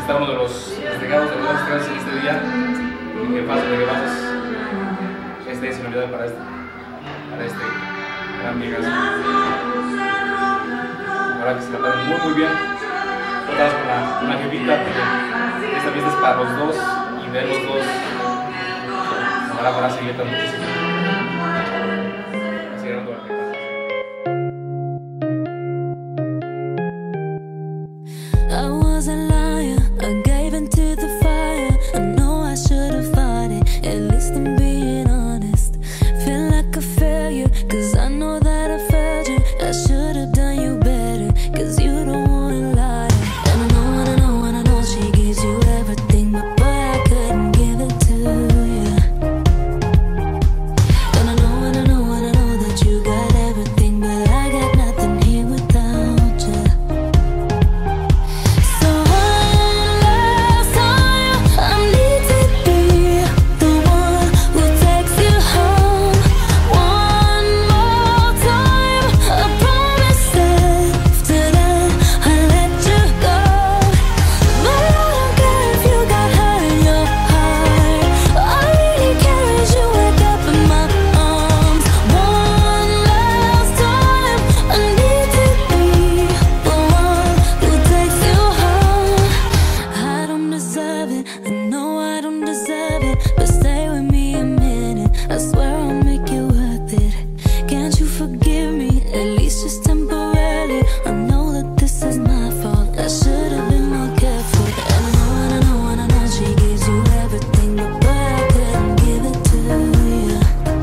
está uno de los delegados de los delegados en este día. Y que pasos, este es Navidad para este gran amigas. Ahora que se la pasen muy bien. Todas con la jefita, porque esta fiesta es para los dos y de los dos. Ojalá van a seguir tan muchísimo. Así era todo lo que pasa. I was a liar, I gave into the fire. I know I should have fought it, at least I'm being honest. Feel like a failure, cause I know that I failed you. I should have done you better, cause you don't wanna lie. And I know she gives you everything, but boy, I couldn't give it to you. And I know that you got everything, but I got nothing here without you. So one last time, I need to be the one who takes you home. One more time, I promise after that I'll let you go. But I don't care if you got hurt in your heart. All I really care is you wake up in my arms. One last time, I need to be the one who takes you home. I don't deserve it, I know I don't deserve it, but stay with me a minute, I swear I'll make it worth it. Can't you forgive me, at least just temporarily? I know that this is my fault, I should have been more careful. And I know she gives you everything, but boy, I couldn't give it to you.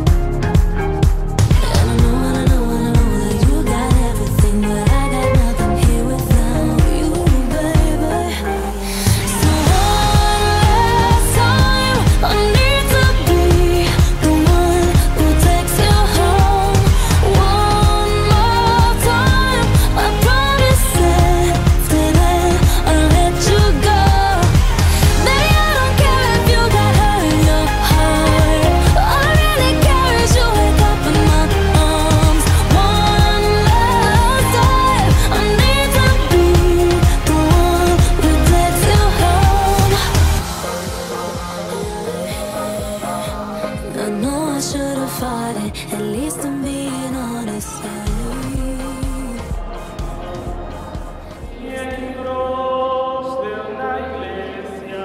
And I know that you got everything, but I got nothing here without you, baby. So one last time, I need to be the one who takes you home. One more time, I promise after that I'll let you go. Baby, I don't care if you got hurt in your heart. All I really care is you wake up in my arms. One last time, I need to be the one who takes you home. I know I should have fought it, at least I'm being honest. Miembros de una iglesia,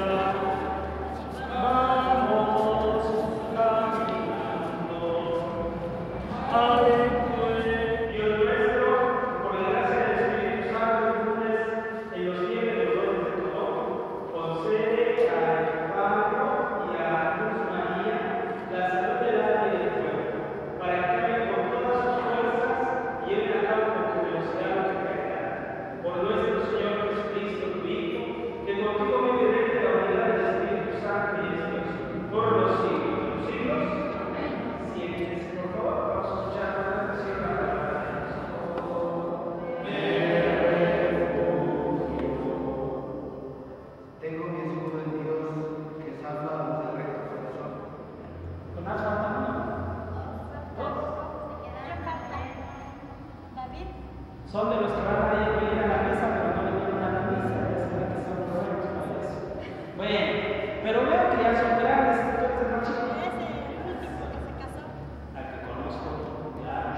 vamos caminando al encuentro. Por la gracia del Espíritu Santo, en los tiempos de los dones de tu don, concede a Pablo y a Luz María la salud del alma y del cuerpo, para que vivan con todas sus fuerzas y lleven a cabo con generosidad lo que creerán. Por nuestro Señor Jesucristo, tu Hijo, que contigo vive dentro de la unidad del Espíritu Santo y es Dios, por los siglos de los siglos. Siéntense, por favor, vamos a escuchar la canción para la palabra de Dios. Tengo mi escudo en Dios que salva a los de recto corazón. Con más falta uno. David. Son de los que van a ir a la mesa, pero no vinieron a la misa. Ya saben que son buenos para eso. Bueno, pero veo que ya son grandes. Entonces, no chicos. Es el último que se casó. Al que conozco, claro.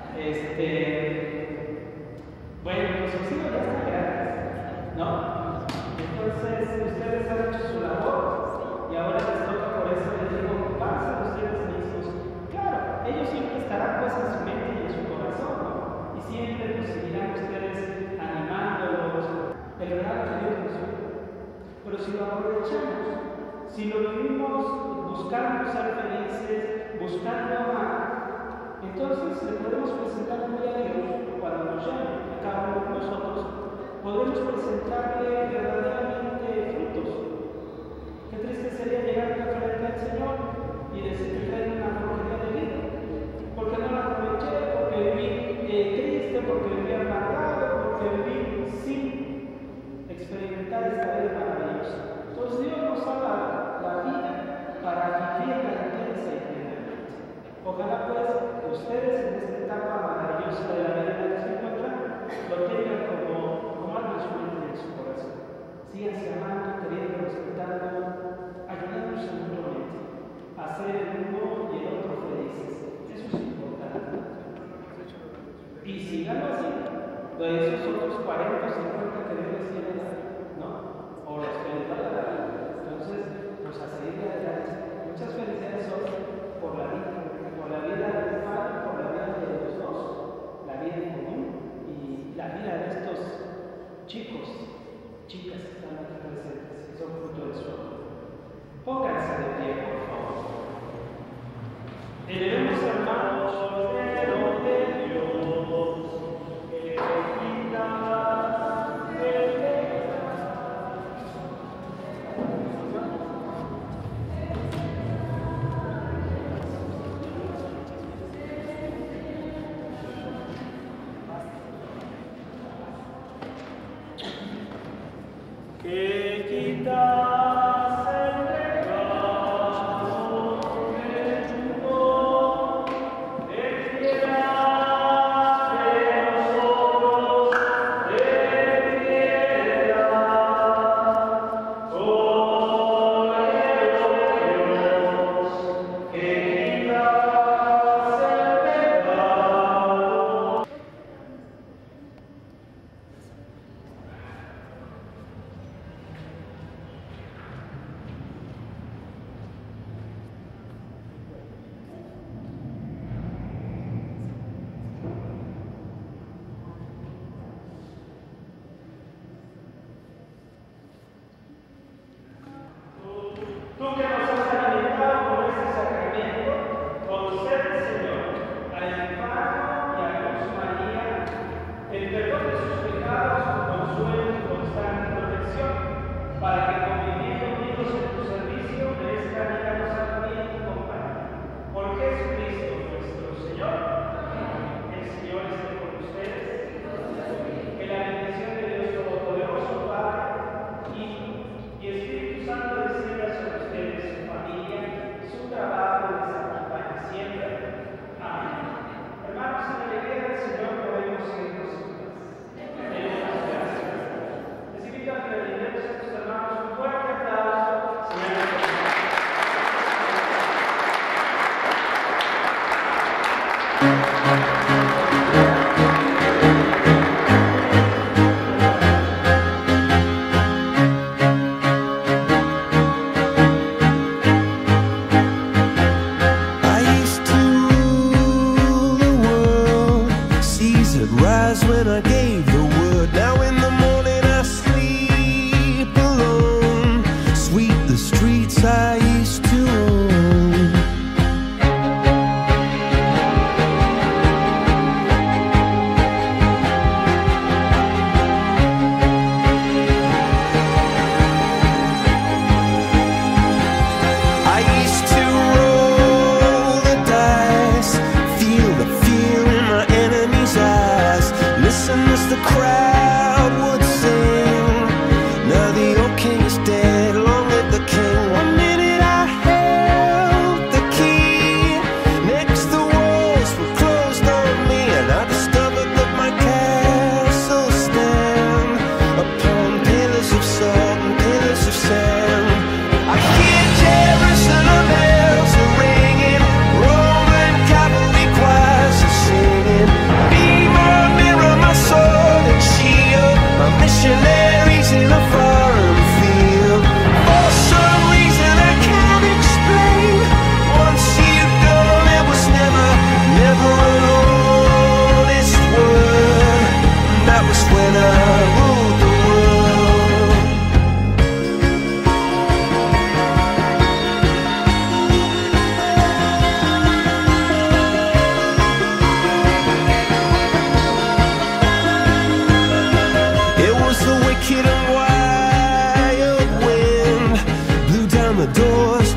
Bueno, pues sus hijos ya están grandes, ¿no? Entonces, ustedes han hecho su labor y ahora les toca, por eso les digo, van a ser ustedes mismos. Claro, ellos siempre estarán pues en su mente y en su corazón, ¿no? Y siempre pues seguirán ustedes animándolos, el regalo que Dios nos dio. Pero si lo aprovechamos, si lo vivimos buscando ser felices, buscando amar, entonces le podemos presentar muy a Dios cuando nos llame, a cada uno de nosotros, podemos presentarle verdaderamente frutos. Qué triste sería llegar frente al Señor y decir que trae una porquería de vida, porque no la aproveché, porque viví triste, porque viví amargado, porque viví sin experimentar esta vida maravillosa. Entonces Dios nos ha dado la vida para vivir la riqueza y plenamente. Ojalá pues ustedes en esta etapa maravillosa de la vida en la que se encuentran lo tengan como algo en su mente y en su corazón. Síganse amando.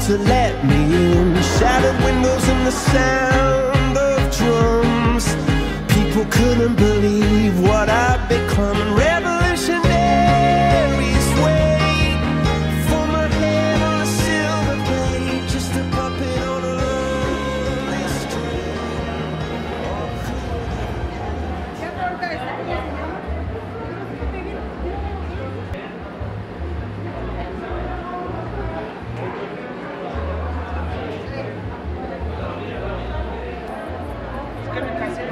to let me in. Shattered windows and the sound of drums. People couldn't believe what I'd become. Revolutionaries wait for my head on a silver plate, just a puppet on a lonely string. Que me casé.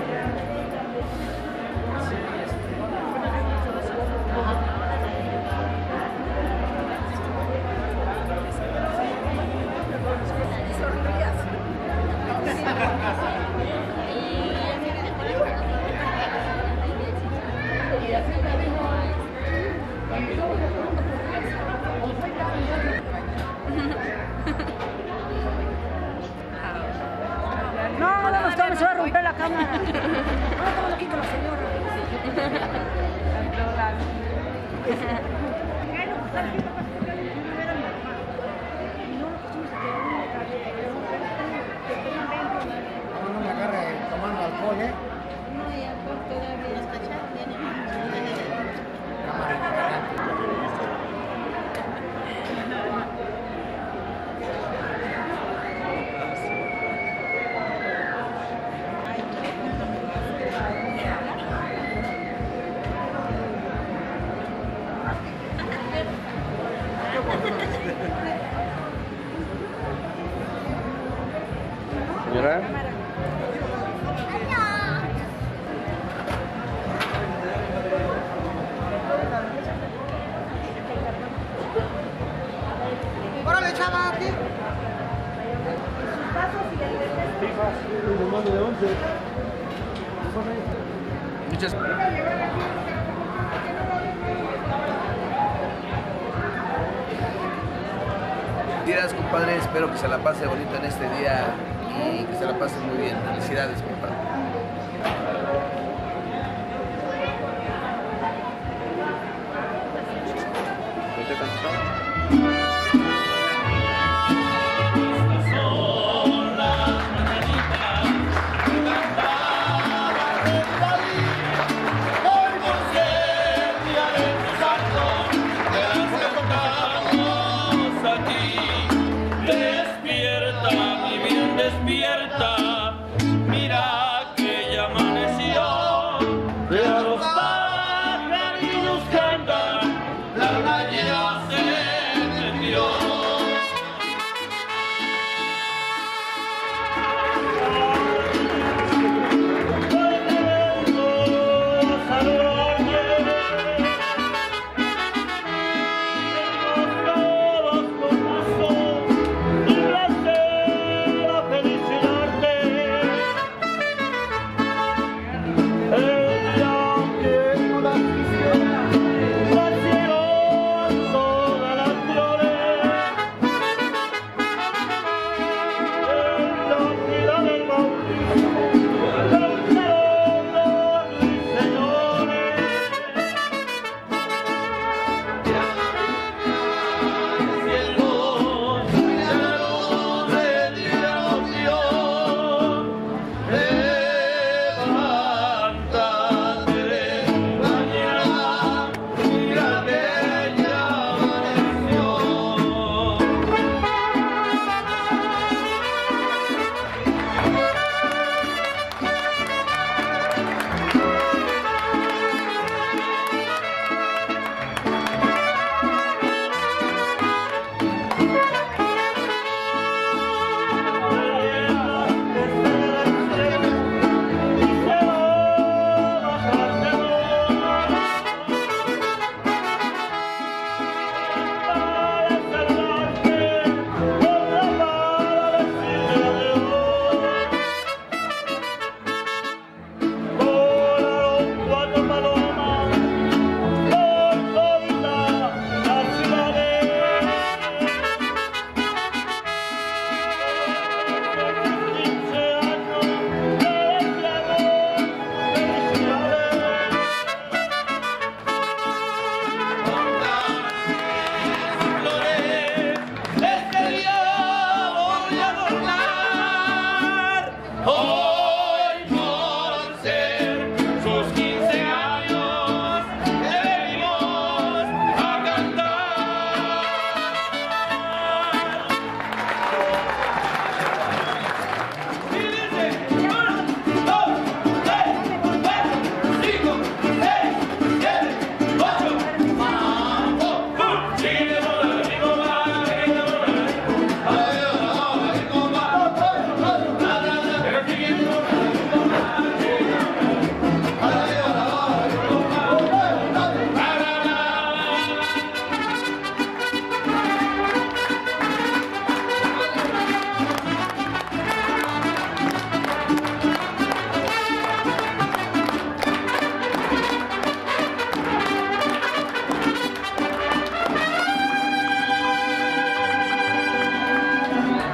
No, no nos tomes, se va a romper la cámara. No, estamos aquí con la señora. No me agarre tomando alcohol, ¿eh? Señora. ¡Órale, chava! ¿Qué? Muchas Felicidades, compadre, espero que se la pase bonito en este día y que se la pase muy bien. Felicidades, compadre. Despierta, mi bien, despierta. Mira que ya amaneció. Los pajarillos cantan, la calle hace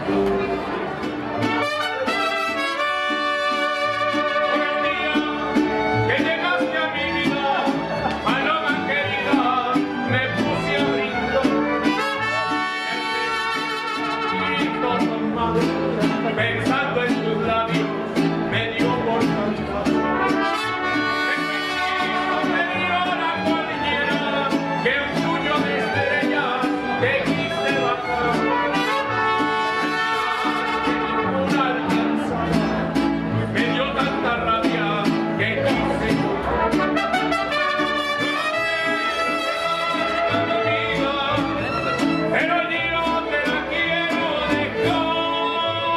Pensando en tus labios, me dio por cantar. Me dio la cordillera, que un puño de estrellas te quise bajar. Ninguna alcanzaba, me dio tanta rabia que quise llorar. Pero yo te la quiero dejar.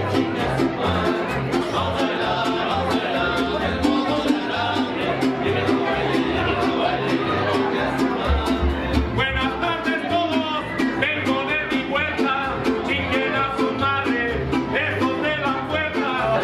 Buenas tardes todos, vengo de mi vuelta, chinguen a su madre, esos de la puerta.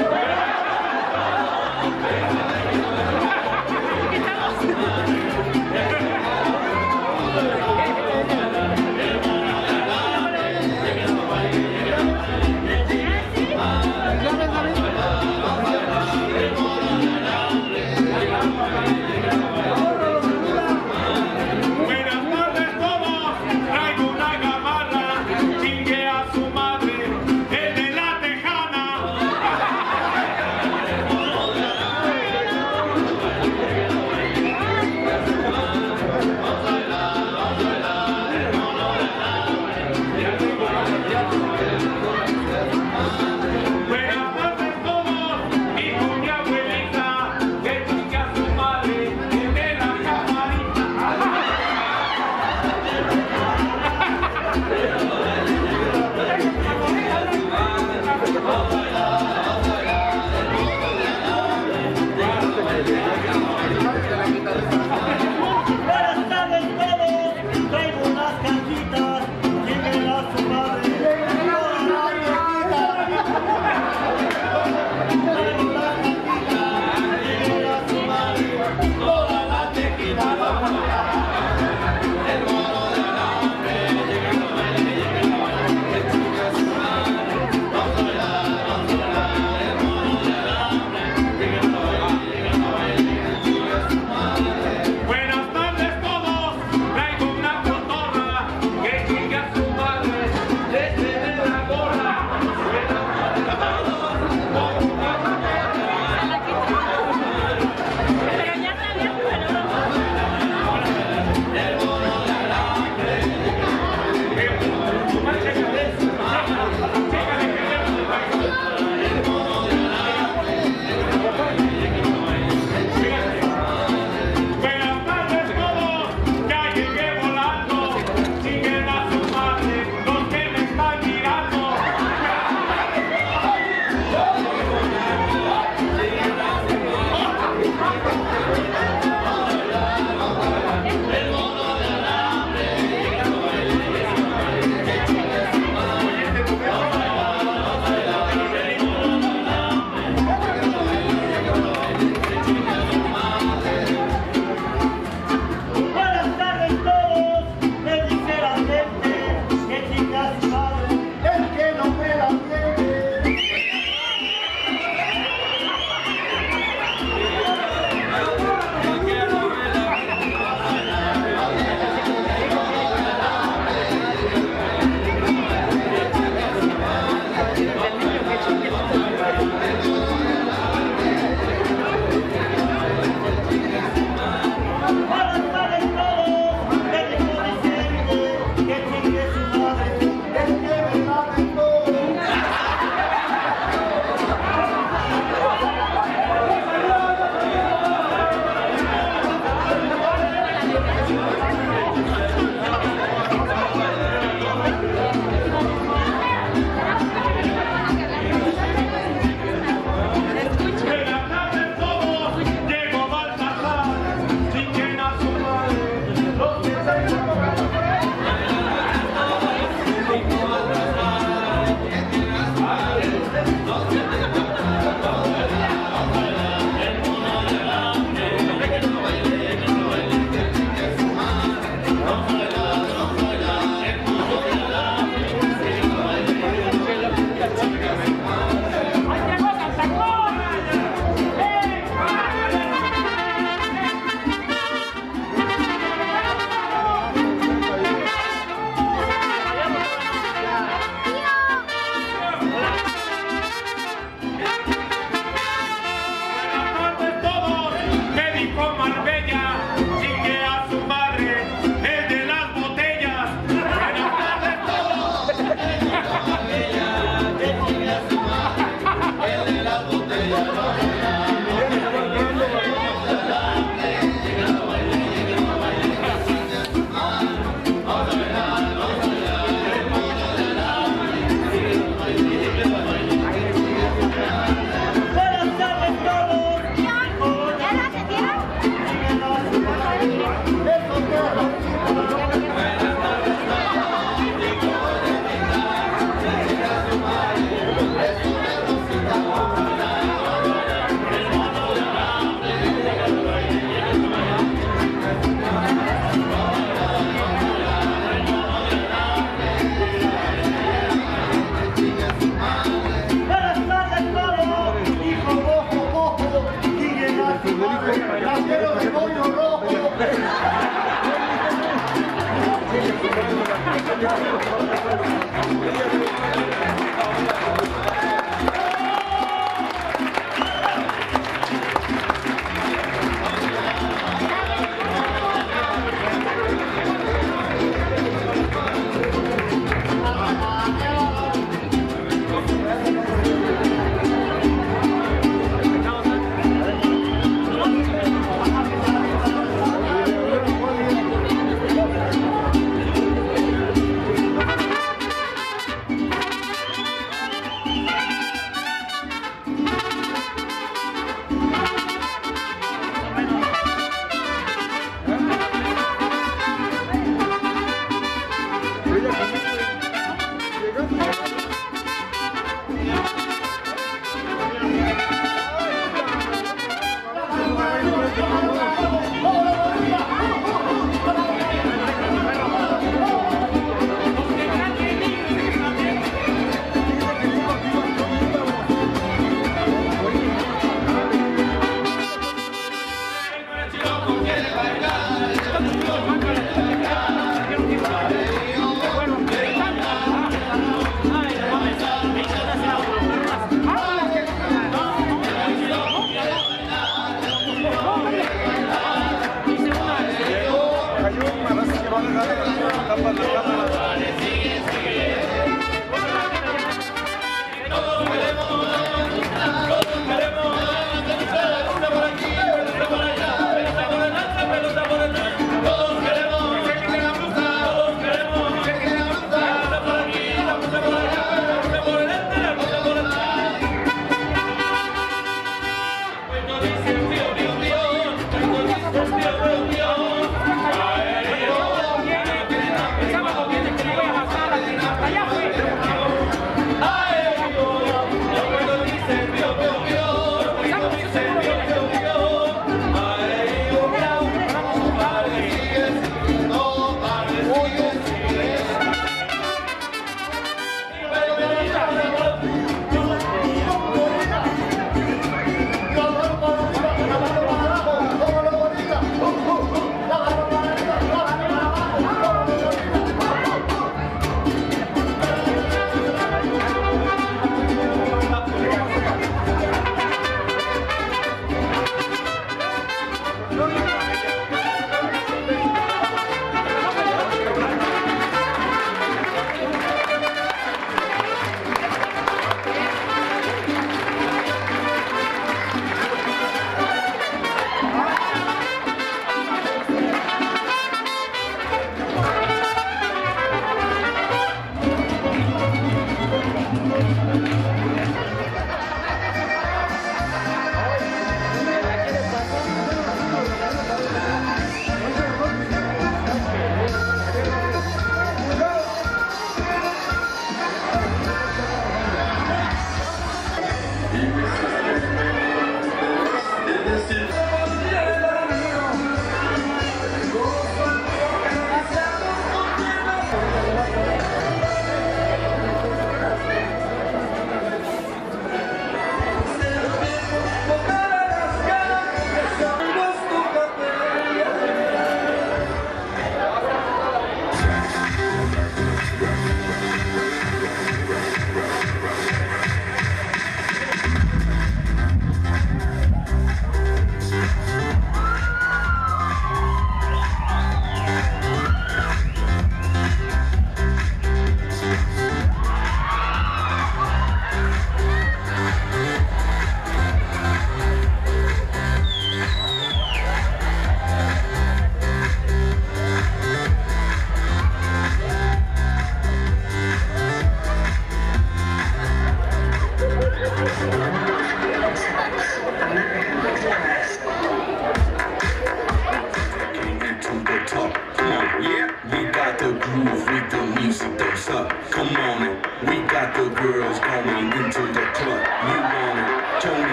Buenas tardes todos, traigo una gamarra, chingue a su madre, el de la tejana. Buenas tardes todos, hijo mi abuelita, que chingue a su madre, el de la camarita. Buenas tardes todos, traigo unas cajitas, lleguen a su madre, toda la viejita. Traigo unas cajitas, lleguen a su madre, toda la viejita.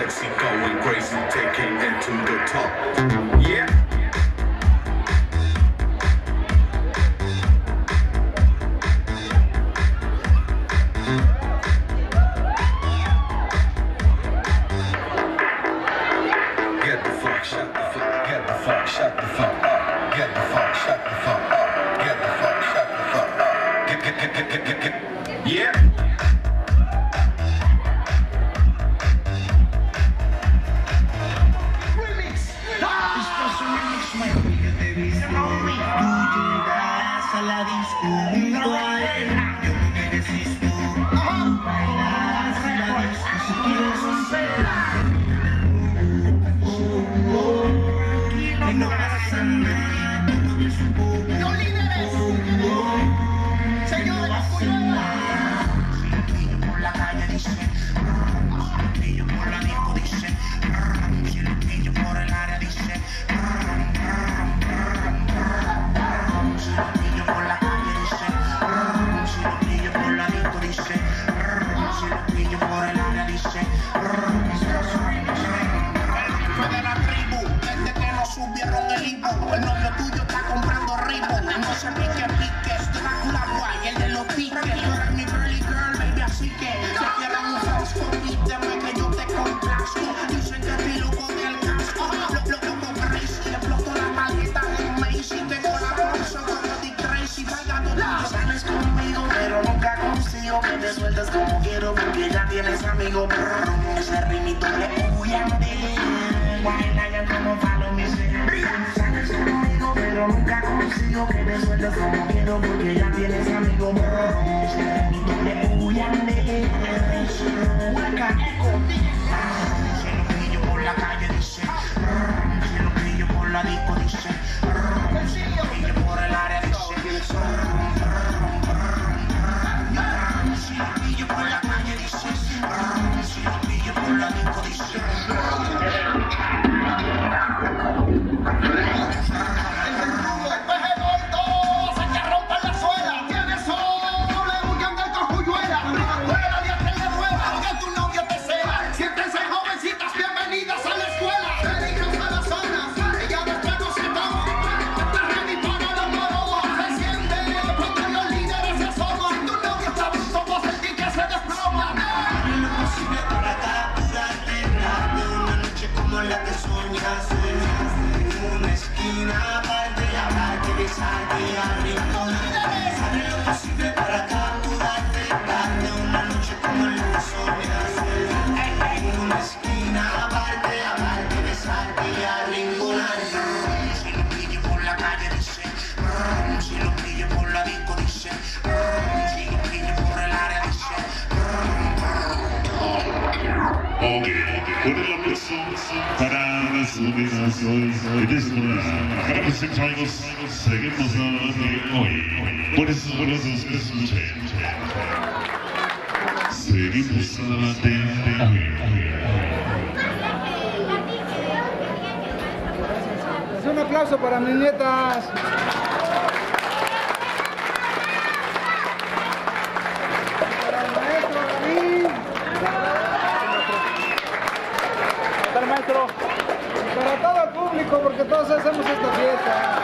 sexy, going crazy, taking it to the top. Yeah. Get the fuck, shut the fuck, get the fuck, shut the fuck up. Get the fuck, shut the fuck up. Get the fuck, shut the fuck up. Get. Yeah. A la disco virtual, yo no me resisto. Bailas a la disco si quieres romperla. Y no pasa nada, todo es un poco. ¡No líderes! ¡Señores, si lo pillo por la calle dice, si lo pillo por la disco dice, si lo pillo por el área dice, si lo pillo por la calle dice, si lo pillo por la disco dice, si lo pillo por el área dice, el de la tribu, desde que nos subieron el hipo, el novio tuyo está comprando ribo, no se piques, Drácula guay, el de los tickets, tú eres mi girly girl, baby, así que te quieren un house, permíteme que yo te complazco, dicen que estoy loco del casco, loco crazy, le exploto la maleta en Macy, tengo la bolsa como de crazy, bailando tú sales conmigo, pero nunca consigo que te sueltes como quiero, porque ya tienes amigo, ese rimito le huyan de, baila ya como follow me, sales conmigo, pero nunca consigo que te sueltes como quiero, porque ya tienes amigo, ese rimito le huyan de, hueca, eco, si lo pillo por la calle dice, si lo pillo por la disco dice, si lo pillo por el área dice, si lo pillo por la calle dice, si lo pillo por la disco dice. La que soñaste, una esquina aparte, arriba, haré lo posible para capturarte, darte una noche como la que soñaste, una esquina aparte, besarte y arrinconarte. Si lo pillo por la calle dice, si lo pillo por la disco dice, si lo pillo por el área dice. ¿Cuál es la persona para subir a para presentarnos? Seguimos hoy. Por eso escuchen. Seguimos adelante hoy. Un aplauso para mis nietas. Para el maestro David. Para el maestro. Para todo el público, porque todos hacemos esta fiesta.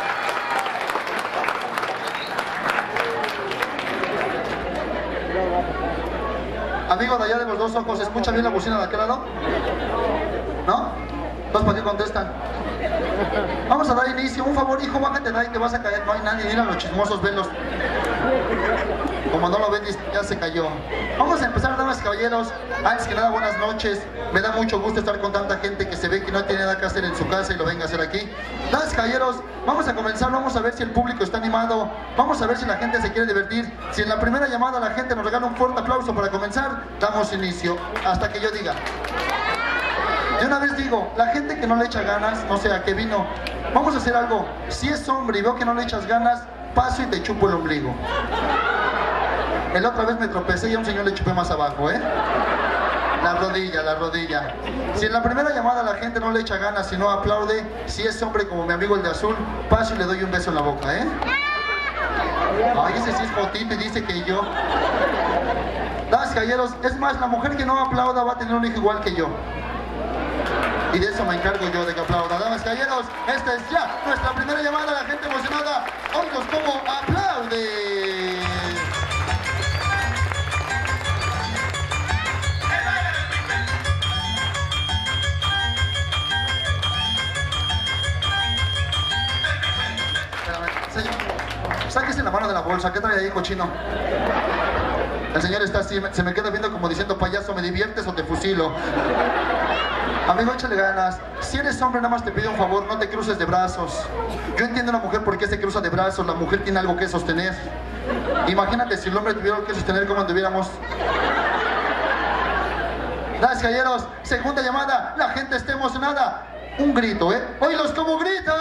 Amigo de allá de los dos ojos, ¿se escucha bien la bocina de aquel lado? ¿No? Entonces, ¿para qué contestan? Vamos a dar inicio. Un favor, hijo, bájate de ahí, te vas a caer. No hay nadie, mira los chismosos, venlos. Como no lo ven, ya se cayó. Vamos a empezar, damas y caballeros. Antes que nada, buenas noches. Me da mucho gusto estar con tanta gente que se ve que no tiene nada que hacer en su casa y lo venga a hacer aquí. Damas y caballeros, vamos a comenzar. Vamos a ver si el público está animado. Vamos a ver si la gente se quiere divertir. Si en la primera llamada la gente nos regala un fuerte aplauso para comenzar, damos inicio. Hasta que yo diga. De una vez digo, la gente que no le echa ganas, no sé a qué vino. Vamos a hacer algo. Si es hombre y veo que no le echas ganas, paso y te chupo el ombligo. La otra vez me tropecé y a un señor le chupé más abajo, ¿eh? La rodilla. Si en la primera llamada la gente no le echa ganas, si no aplaude, si es hombre como mi amigo el de azul, paso y le doy un beso en la boca, ¿eh? Ay, ese sí es fotito y dice que yo. Damas y caballeros, es más, la mujer que no aplauda va a tener un hijo igual que yo. Y de eso me encargo yo, de que aplaudan. Damas y caballeros, esta es ya nuestra primera llamada. La gente emocionada, oídos como aplaude. Señor, sáquese la mano de la bolsa. ¿Qué trae ahí, cochino? El señor está así, se me queda viendo como diciendo, payaso, ¿me diviertes o te fusilo? Amigo, échale ganas. Si eres hombre, nada más te pido un favor, no te cruces de brazos. Yo entiendo a la mujer por qué se cruza de brazos. La mujer tiene algo que sostener. Imagínate si el hombre tuviera algo que sostener, ¿cómo anduviéramos? Gracias, caballeros. Segunda llamada. La gente está emocionada. Un grito, ¿eh? ¡Oílos como gritan!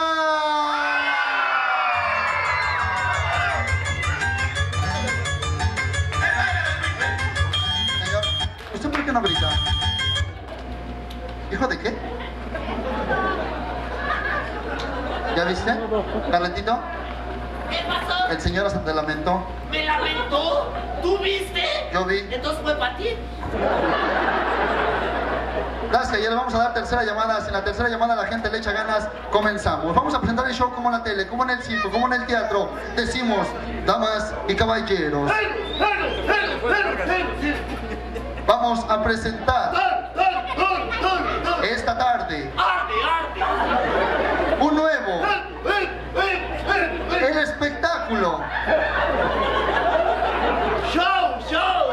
Señor, ¿usted por qué no grita? ¿Hijo de qué? ¿Ya viste? ¿Carletito? ¿Qué pasó? El señor hasta te lamentó. ¿Me lamentó? ¿Tú viste? Yo vi. Entonces fue para ti. Gracias, ayer vamos a dar tercera llamada. Si en la tercera llamada la gente le echa ganas, comenzamos. Vamos a presentar el show como en la tele, como en el circo, como en el teatro. Decimos, damas y caballeros. Vamos a presentar esta tarde un nuevo el espectáculo Show.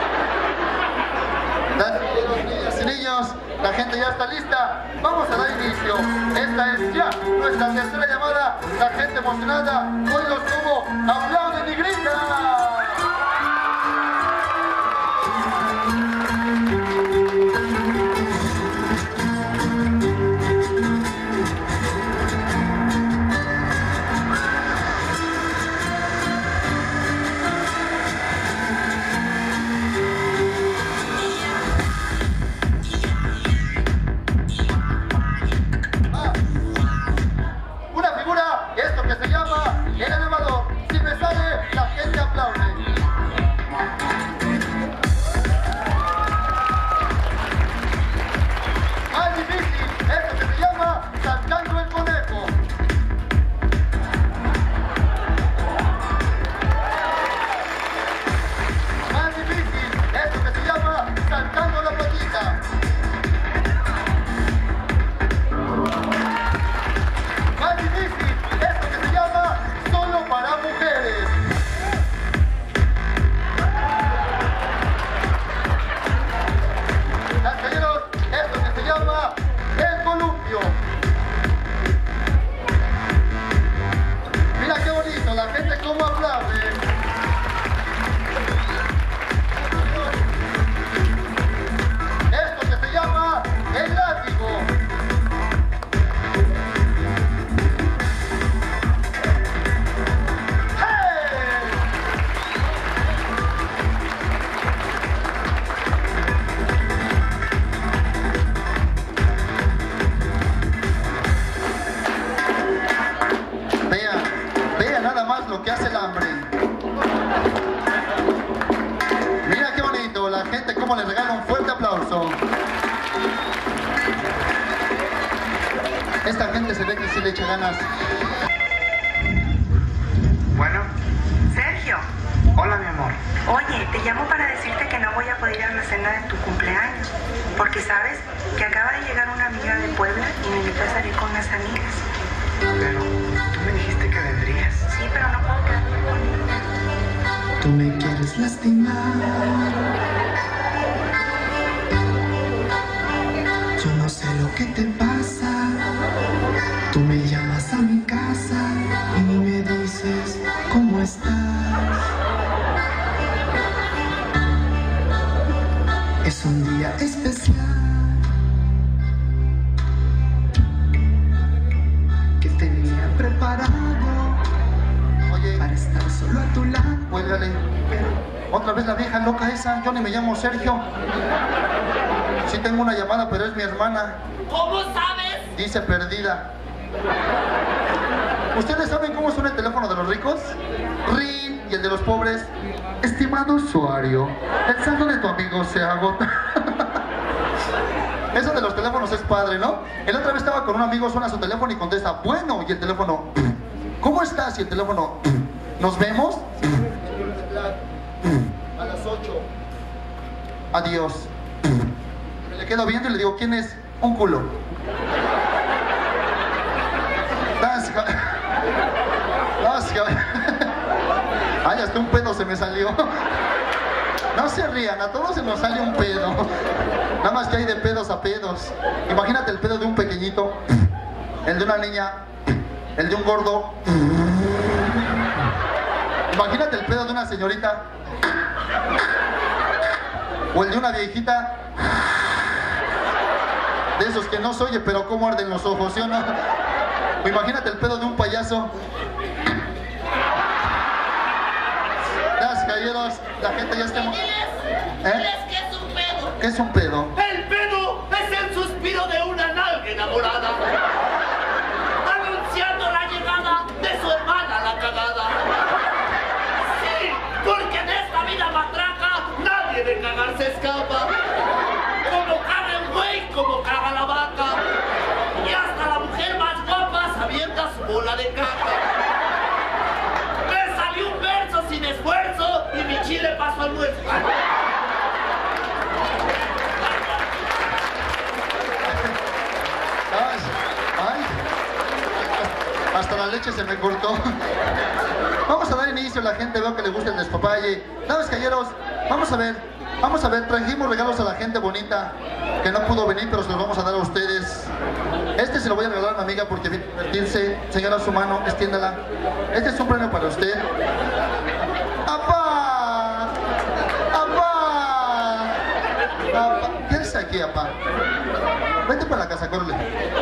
Niñas y niños, la gente ya está lista. Vamos a dar inicio. Esta es ya nuestra tercera llamada. La gente emocionada, oídos como aplauden y gritan. Esto que se llama el elevador. Si me sale, la gente aplaude. Más difícil, esto que se llama saltando el conejo. Más difícil, esto que se llama saltando la patita. Más difícil, esto que se llama solo para mujeres. Caballeros, esto que se llama el columpio. Mira qué bonito, la gente como aplaude. Esto que se llama el látigo. Vean nada más lo que hace el hambre. Mira qué bonito, la gente como le regala un fuerte aplauso. Esta gente se ve que sí le echa ganas. Bueno. Sergio. Hola, mi amor. Oye, te llamo para decirte que no voy a poder ir a la cena de tu cumpleaños. Porque sabes que acaba de llegar una amiga de Puebla y me invitó a salir con unas amigas. Pero tú me dijiste que vendrías. Sí, pero no puedo quedarme con ella. Tú me quieres lastimar. Yo no sé lo que te pasa. Tú me llamas a mi casa y me dices cómo estás. Es un día especial que tenía preparado. Oye, para estar solo a tu lado. Cuélgale. Otra vez la vieja loca esa. Yo ni me llamo Sergio. Sí tengo una llamada, pero es mi hermana. ¿Cómo sabes? Dice perdida. ¿Ustedes saben cómo suena el teléfono de los ricos? Rin. Y el de los pobres. Estimado usuario, el saldo de tu amigo se agota. Eso de los teléfonos es padre, ¿no? El otra vez estaba con un amigo, suena su teléfono y contesta, bueno, y el teléfono, ¿cómo estás? Y el teléfono, ¿nos vemos? A las 8. Adiós. Me le quedo viendo y le digo, ¿quién es? Un culo. Ay, hasta un pedo se me salió. No se rían, a todos se nos sale un pedo. Nada más que hay de pedos a pedos. Imagínate el pedo de un pequeñito, el de una niña, el de un gordo. Imagínate el pedo de una señorita, o el de una viejita, de esos que no se oye, pero cómo arden los ojos, ¿sí o no? O imagínate el pedo de un payaso. Las cayeros, la gente ya está... Diles que es un pedo. ¿Qué es un pedo? El pedo es el suspiro de una nalga enamorada, anunciando la llegada de su hermana la cagada. Sí, porque en esta vida matraca nadie de cagar se escapa. Como caga el güey, como caga la vaca. Y hasta la mujer más guapa se avienta su bola de caca. Me salió un verso sin esfuerzo y mi chile pasó al muerto. Ay, hasta la leche se me cortó. Vamos a dar inicio a la gente, veo que le gusta el despapalle. Damas caballeros, vamos a ver, trajimos regalos a la gente bonita que no pudo venir, pero se los vamos a dar a ustedes. Este se lo voy a regalar a una amiga porque viene a divertirse. Señora, su mano, extiéndala. Este es un premio para usted. ¡Apá! ¡Apá! ¡Apá! ¿Qué haces aquí, apá? Vete para la casa, córrele.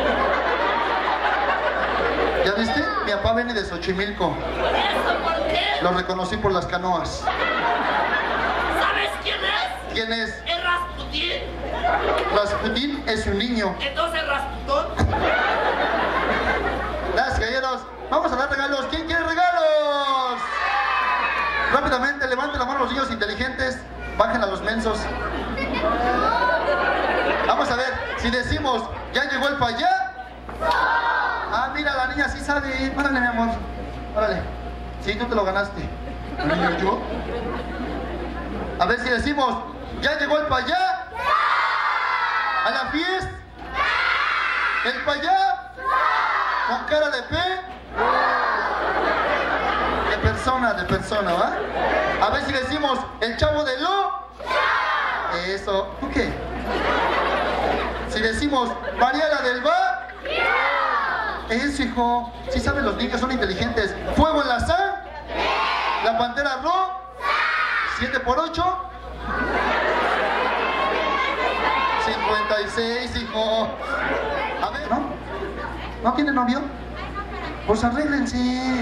¿Ya viste? Mi papá viene de Xochimilco. ¿Eso por qué? Lo reconocí por las canoas. ¿Sabes quién es? ¿Quién es? Es Rasputín. Rasputín es un niño. Entonces Rasputón. Las galleros, vamos a dar regalos. ¿Quién quiere regalos? Rápidamente, levanten la mano los niños inteligentes. Bajen a los mensos. Vamos a ver, si decimos, ¿ya llegó el payá? Ah, mira, la niña sí sabe. Órale, mi amor. Órale. Sí, tú te lo ganaste. ¿El niño yo? A ver si decimos, ¿ya llegó el payá? ¿A la fiesta? ¿El payá? ¿Con cara de pe? De persona, ¿va? A ver si decimos, ¿el chavo de lo? Eso. ¿Tú qué? Si decimos, ¿Mariela del va? Eso, hijo. Si saben, los niños son inteligentes. ¿Fuego en la sal? ¿La pantera ro? 7 por 8. 56, hijo. A ver, ¿no? ¿No tiene novio? Pues arréglense. Sí,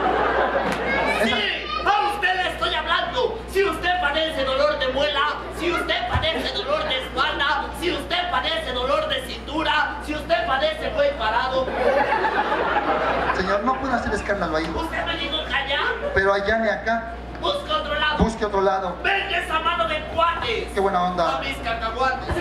a usted le estoy hablando. Si usted padece dolor de muela, si usted padece dolor de espalda, si usted padece dolor de cintura, si usted padece güey parado. Señor, no puede hacer escándalo ahí. ¿Usted me dijo que allá? Pero allá ni acá. Busque otro lado. Busque otro lado. Venga esa mano de cuates. Qué buena onda. A mis cacahuates.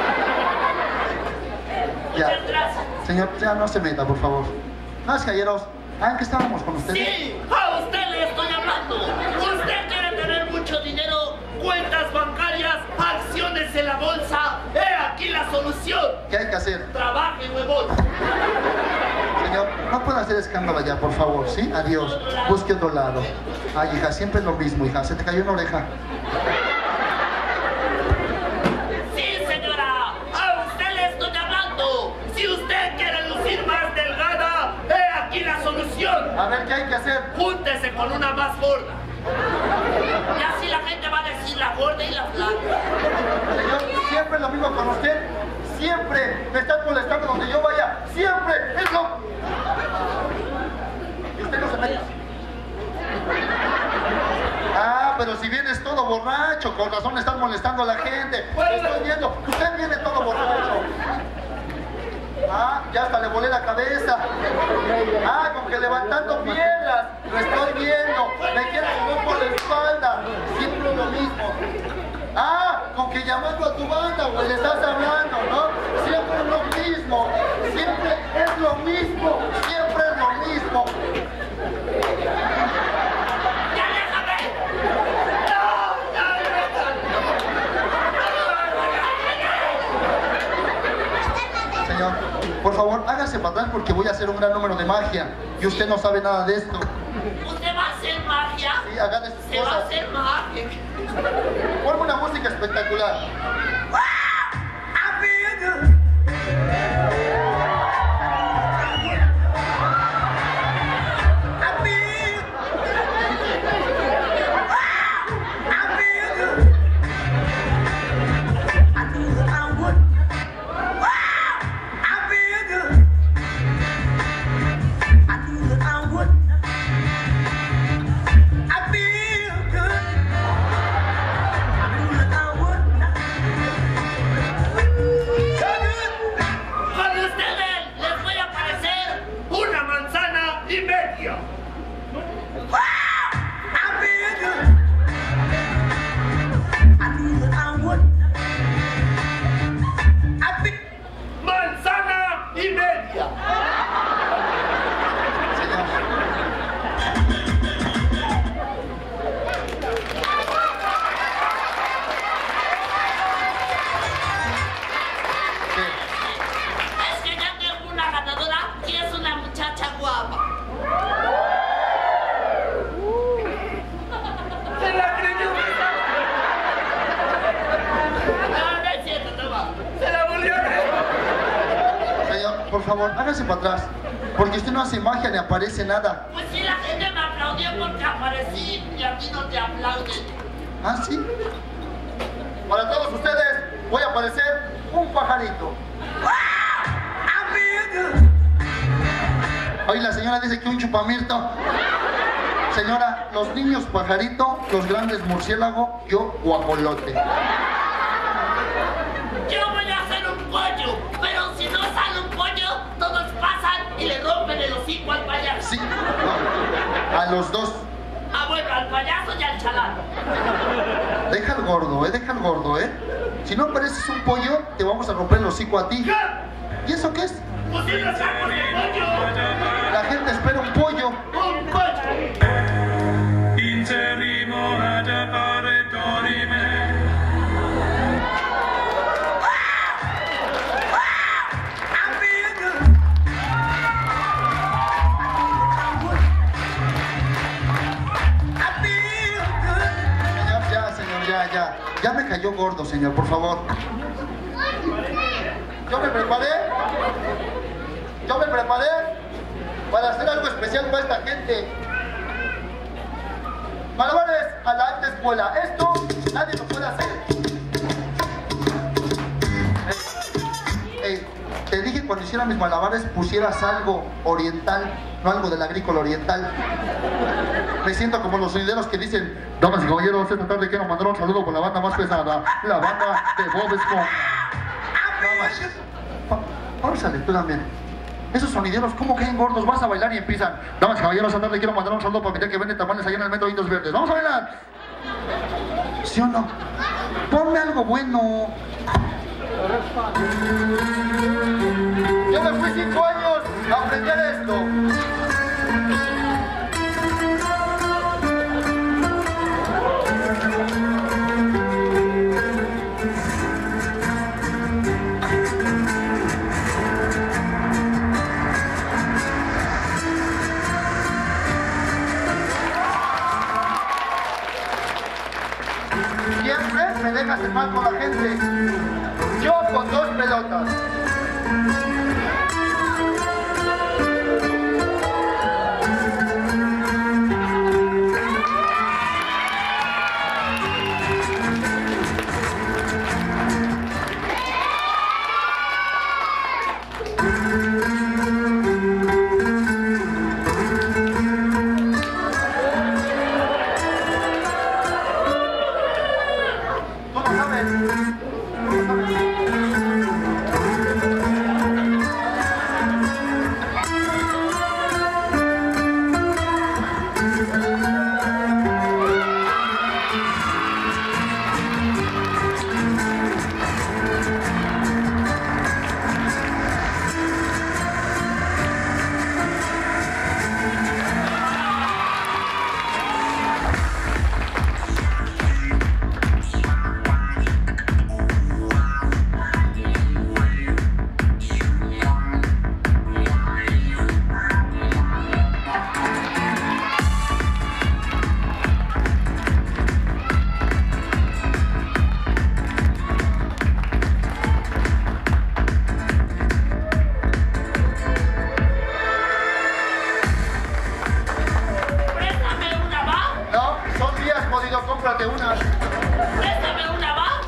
Ya. Muchas gracias. Señor, ya no se meta, por favor. Más caballeros. Ah, ¿en qué estábamos con ustedes? Sí, a usted le estoy hablando. Usted quiere tener mucho dinero, cuentas bancarias, acciones en la bolsa. He aquí la solución. ¿Qué hay que hacer? Trabaje, huevón. Señor, no puede hacer escándalo ya, por favor, ¿sí? Adiós. Busque otro lado. Ay, hija, siempre es lo mismo, hija. Se te cayó una oreja. Sí, señora. A usted le estoy hablando. Si usted quiere lucir más delgada, he aquí la solución. A ver, ¿qué hay que hacer? Júntese con una más gorda. Y así la gente va a decir la gorda y la flaca. Señor, siempre es lo mismo con usted. Siempre me están molestando donde yo vaya. Siempre es lo... Y usted no se mete. Ah, pero si vienes todo borracho, con razón están molestando a la gente. Estoy viendo, usted viene todo borracho. Ah, ya hasta le volé la cabeza. Ah, con que levantando piedras. Lo estoy viendo. Me quiere comer por la espalda. Siempre lo mismo. Ah, con que llamando a tu banda, güey, le estás hablando, ¿no? lo mismo, siempre es lo mismo. ¡Ya déjame! ¡No! Señor, por favor, hágase para atrás porque voy a hacer un gran número de magia y usted no sabe nada de esto. ¿Usted va a hacer magia? Sí, hágale sus Se va a cosas. hacer magia. Ponme una música espectacular. Con ustedes les voy a parecer una manzana y media. Manzana y media. Es que ya tengo una ganadora y es una muchacha guapa. Se la creyó. No, no es cierto, toma. Se la volvió a creer. Señor, por favor, hágase para atrás. Porque usted no hace magia ni aparece nada. Pues sí, la gente me aplaudió porque aparecí y a ti no te aplauden. ¿Ah, sí? Para todos ustedes voy a aparecer un pajarito. Hoy la señora dice que un chupamirto. Señora, los niños pajarito, los grandes murciélago, yo guajolote. Yo voy a hacer un pollo, pero si no sale un pollo, todos pasan y le rompen el hocico al payaso. Sí, no, a los dos. Ah, bueno, al payaso y al chalán. Deja el gordo, deja el gordo, Si no pareces un pollo, te vamos a romper el hocico a ti. ¿Y eso qué es? Pues si no sacamos el pollo. La gente espera un pollo. Un pollo. Inserimo ad appare dorime. Ya me cayó gordo, señor, por favor. Yo me preparé para hacer algo especial para esta gente. Malabares a la alta escuela. Esto nadie lo puede hacer. Te dije cuando hiciera mis malabares pusieras algo oriental, no algo del agrícola oriental. Me siento como los sonideros que dicen: damas y caballeros, esta tarde quiero mandar un saludo con la banda más pesada, la banda de Bob Esponja. Pórsale tú también. Esos sonideros, ¿cómo caen gordos? Vas a bailar y empiezan: damas y caballeros, esta tarde quiero mandar un saludo para mi tía que vende tamales allá en el metro Indios Verdes. ¡Vamos a bailar! ¿Sí o no? Ponme algo bueno. Yo me fui 5 años a aprender esto. Siempre me dejas en mal con la gente. Yo con 2 pelotas. Tú lo sabes.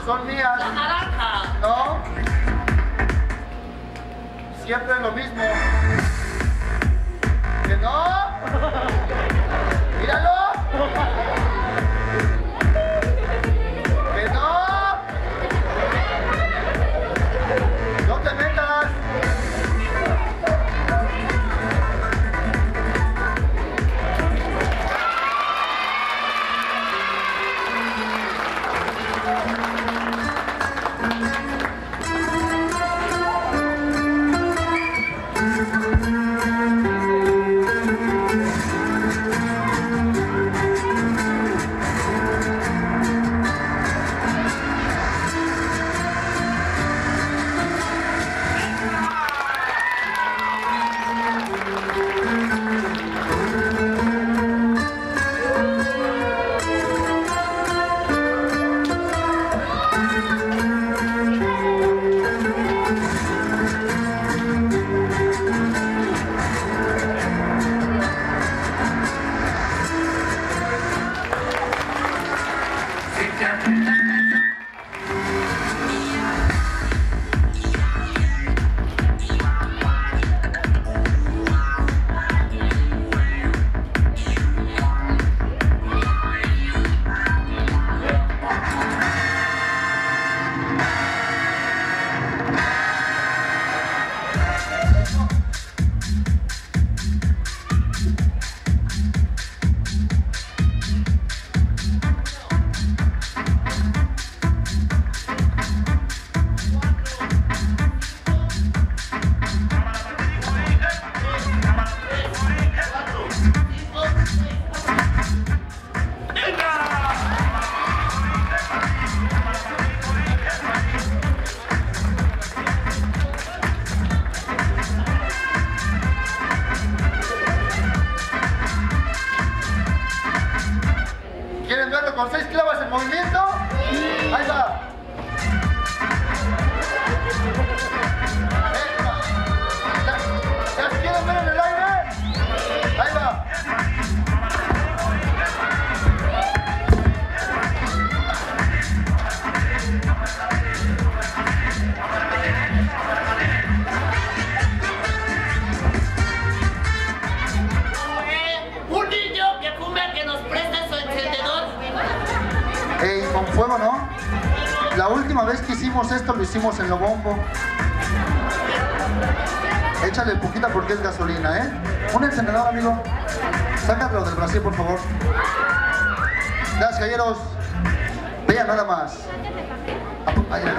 son mías. La naranja. No. Siempre es lo mismo. Que no. Míralo. Que no. No te metas. ¿Quieren verlo con 6 clavas en movimiento? Ahí va. ¿Las quieren ver en el aire? Ahí va. Un niño que fume, que nos preste su encendedor. Ey, con fuego, ¿no? La última vez que hicimos esto lo hicimos en Lobombo. Échale poquita porque es gasolina, ¿eh? Un encendedor, amigo. Sácatelo del Brasil, por favor. Gracias, galleros. Vean nada más. Allá.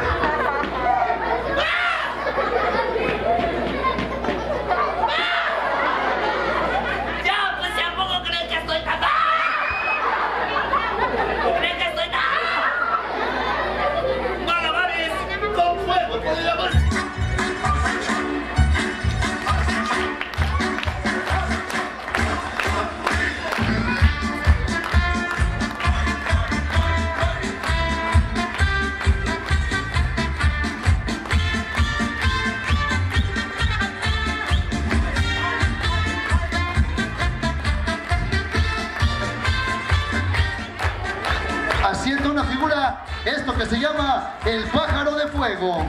Ya, pues tampoco creen que estoy tan... ¿Creen que estoy tan... Malabares con fuego, por el amor. Haciendo una figura, esto que se llama el pájaro de fuego.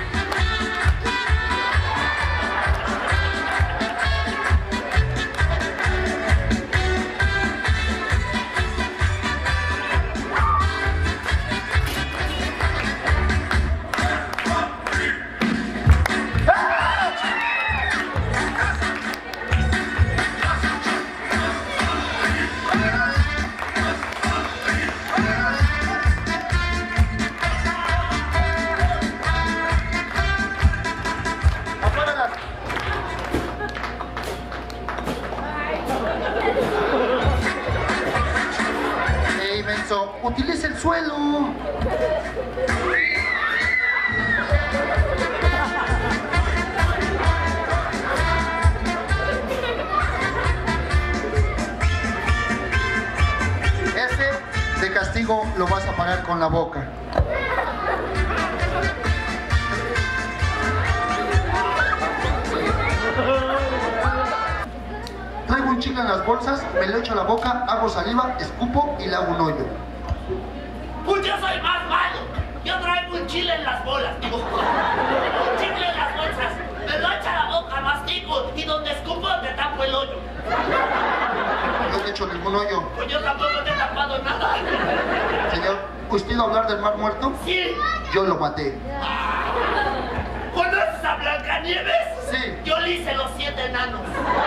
Utilice el suelo. Ese de castigo lo vas a pagar con la boca. Traigo un chicle en las bolsas, me lo echo a la boca, hago saliva, escupo y le hago un hoyo. Pues yo soy más malo. Yo traigo un chile en las bolas, digo. Un chicle en las bolsas. Me lo echa a la boca, mastico, y donde escupo te tapo el hoyo. No he hecho ningún hoyo. Pues yo tampoco te he tapado nada. Señor, ¿usted iba a hablar del Mar Muerto? Sí. Yo lo maté. ¿Conoces a Blancanieves? Sí. Yo le hice los 7 enanos.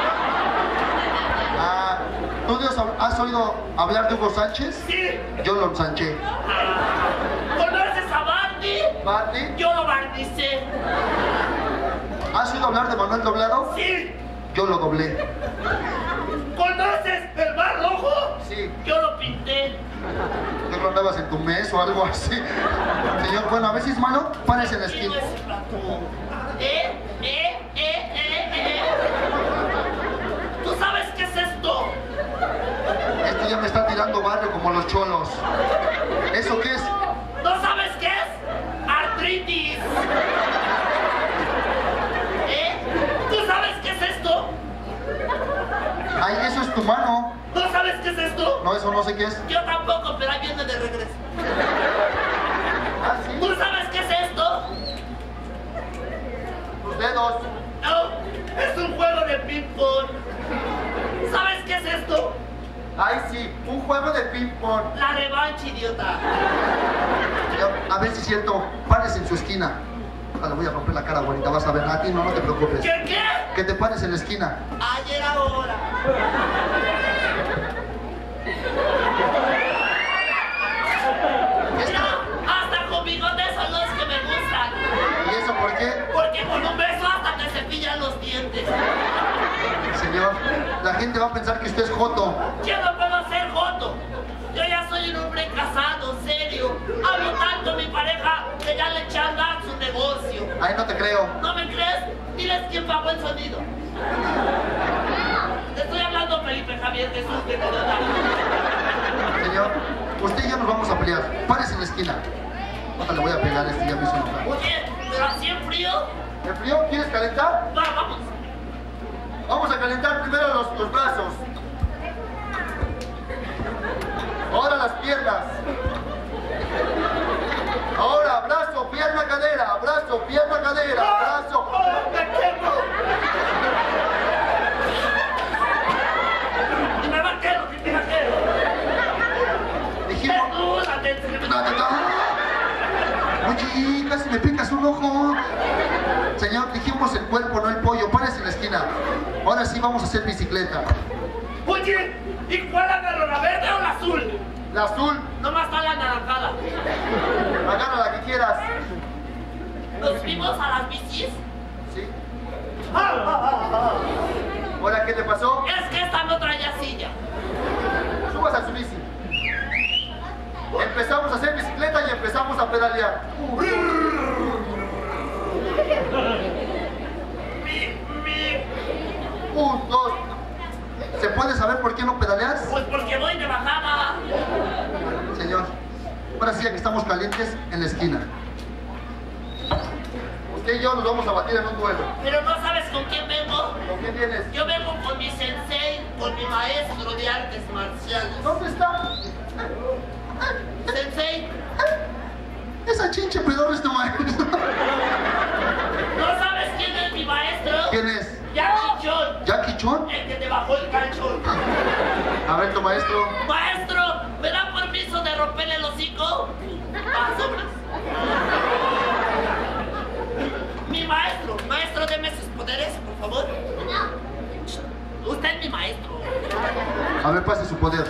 Ah, ¿tú has oído hablar de Hugo Sánchez? Sí. Yo lo ensanché. ¿Conoces a Barney? ¿Barney? Yo lo barnicé. ¿Has oído hablar de Manuel Doblado? Sí. Yo lo doblé. ¿Conoces el Mar Rojo? Sí. Yo lo pinté. ¿Tú no andabas en tu mes o algo así? Señor, bueno, a ver si es malo, párese en la esquina. ¿Tú sabes qué es esto? Esto ya me está tirando barrio como los cholos. ¿Eso qué es? ¿No sabes qué es? Artritis. ¿Tú sabes qué es esto? Ay, eso es tu mano. ¿No sabes qué es esto? No, eso no sé qué es. Yo tampoco, pero ahí viene de regreso. ¿Ah, sí? ¿Tú sabes qué es esto? Tus dedos. No, es un juego de ping-pong. ¿Sabes qué es esto? Ay, sí, un juego de ping-pong. La revancha, idiota. Señor, a ver si es cierto, párese en su esquina. Le voy a romper la cara, bonita, vas a ver. A ti no te preocupes. ¿Qué? Que te pares en la esquina. Ayer ahora. Mira, hasta con bigotes son los que me gustan. ¿Y eso por qué? Porque con un beso hasta te cepillan los dientes. Señor, la gente va a pensar que usted es joto. Yo no puedo ser joto. Yo ya soy un hombre casado, serio. Hablo tanto a mi pareja que ya le eché a andar su negocio. Ay, no te creo. ¿No me crees? Diles quién pagó el sonido. Te estoy hablando, Felipe Javier Jesús de Corona. Señor, usted y yo nos vamos a pelear. Párese en la esquina. Ahora le voy a pegar este ya me hizo enojar. Oye, pero así en frío. ¿En frío? ¿Quieres calentar? Va, vamos. Vamos a calentar primero los brazos. Ahora las piernas. Ahora brazo, pierna, cadera. Brazo, pierna, cadera. Brazo. ¡Me quemo! ¡Y me vaquero, que te vaquero! Dijimos... Oye, casi me picas un ojo. Señor, dijimos el cuerpo, no el pollo. Párese en la esquina. Ahora sí vamos a hacer bicicleta. Oye, ¿y cuál agarro, la verde o la azul? La azul. Nomás está la naranjada. Agarra la que quieras. ¿Nos vimos a las bicis? Sí. ¿Ahora qué te pasó? Es que esta no traía silla. Subas a su bici. Empezamos a hacer bicicleta y empezamos a pedalear. 1, 2. ¿Se puede saber por qué no pedaleas? Pues porque voy de bajada. Señor, ahora sí, ya que estamos calientes, en la esquina. Usted y yo nos vamos a batir en un duelo. Pero no sabes con quién vengo. ¿Con quién vienes? Yo vengo con mi sensei, con mi maestro de artes marciales. ¿Dónde está? Sensei. Esa chinche pedorra es tu maestro. ¿No sabes quién es mi maestro? ¿Quién es? Jackie Chan. ¿Jackie Chan? El que te bajó el calzón. A ver, tu maestro. Maestro, ¿me da permiso de romperle el hocico? Ah, sobres. Mi maestro, maestro, deme sus poderes, por favor. Usted es mi maestro. A ver, pase su poder.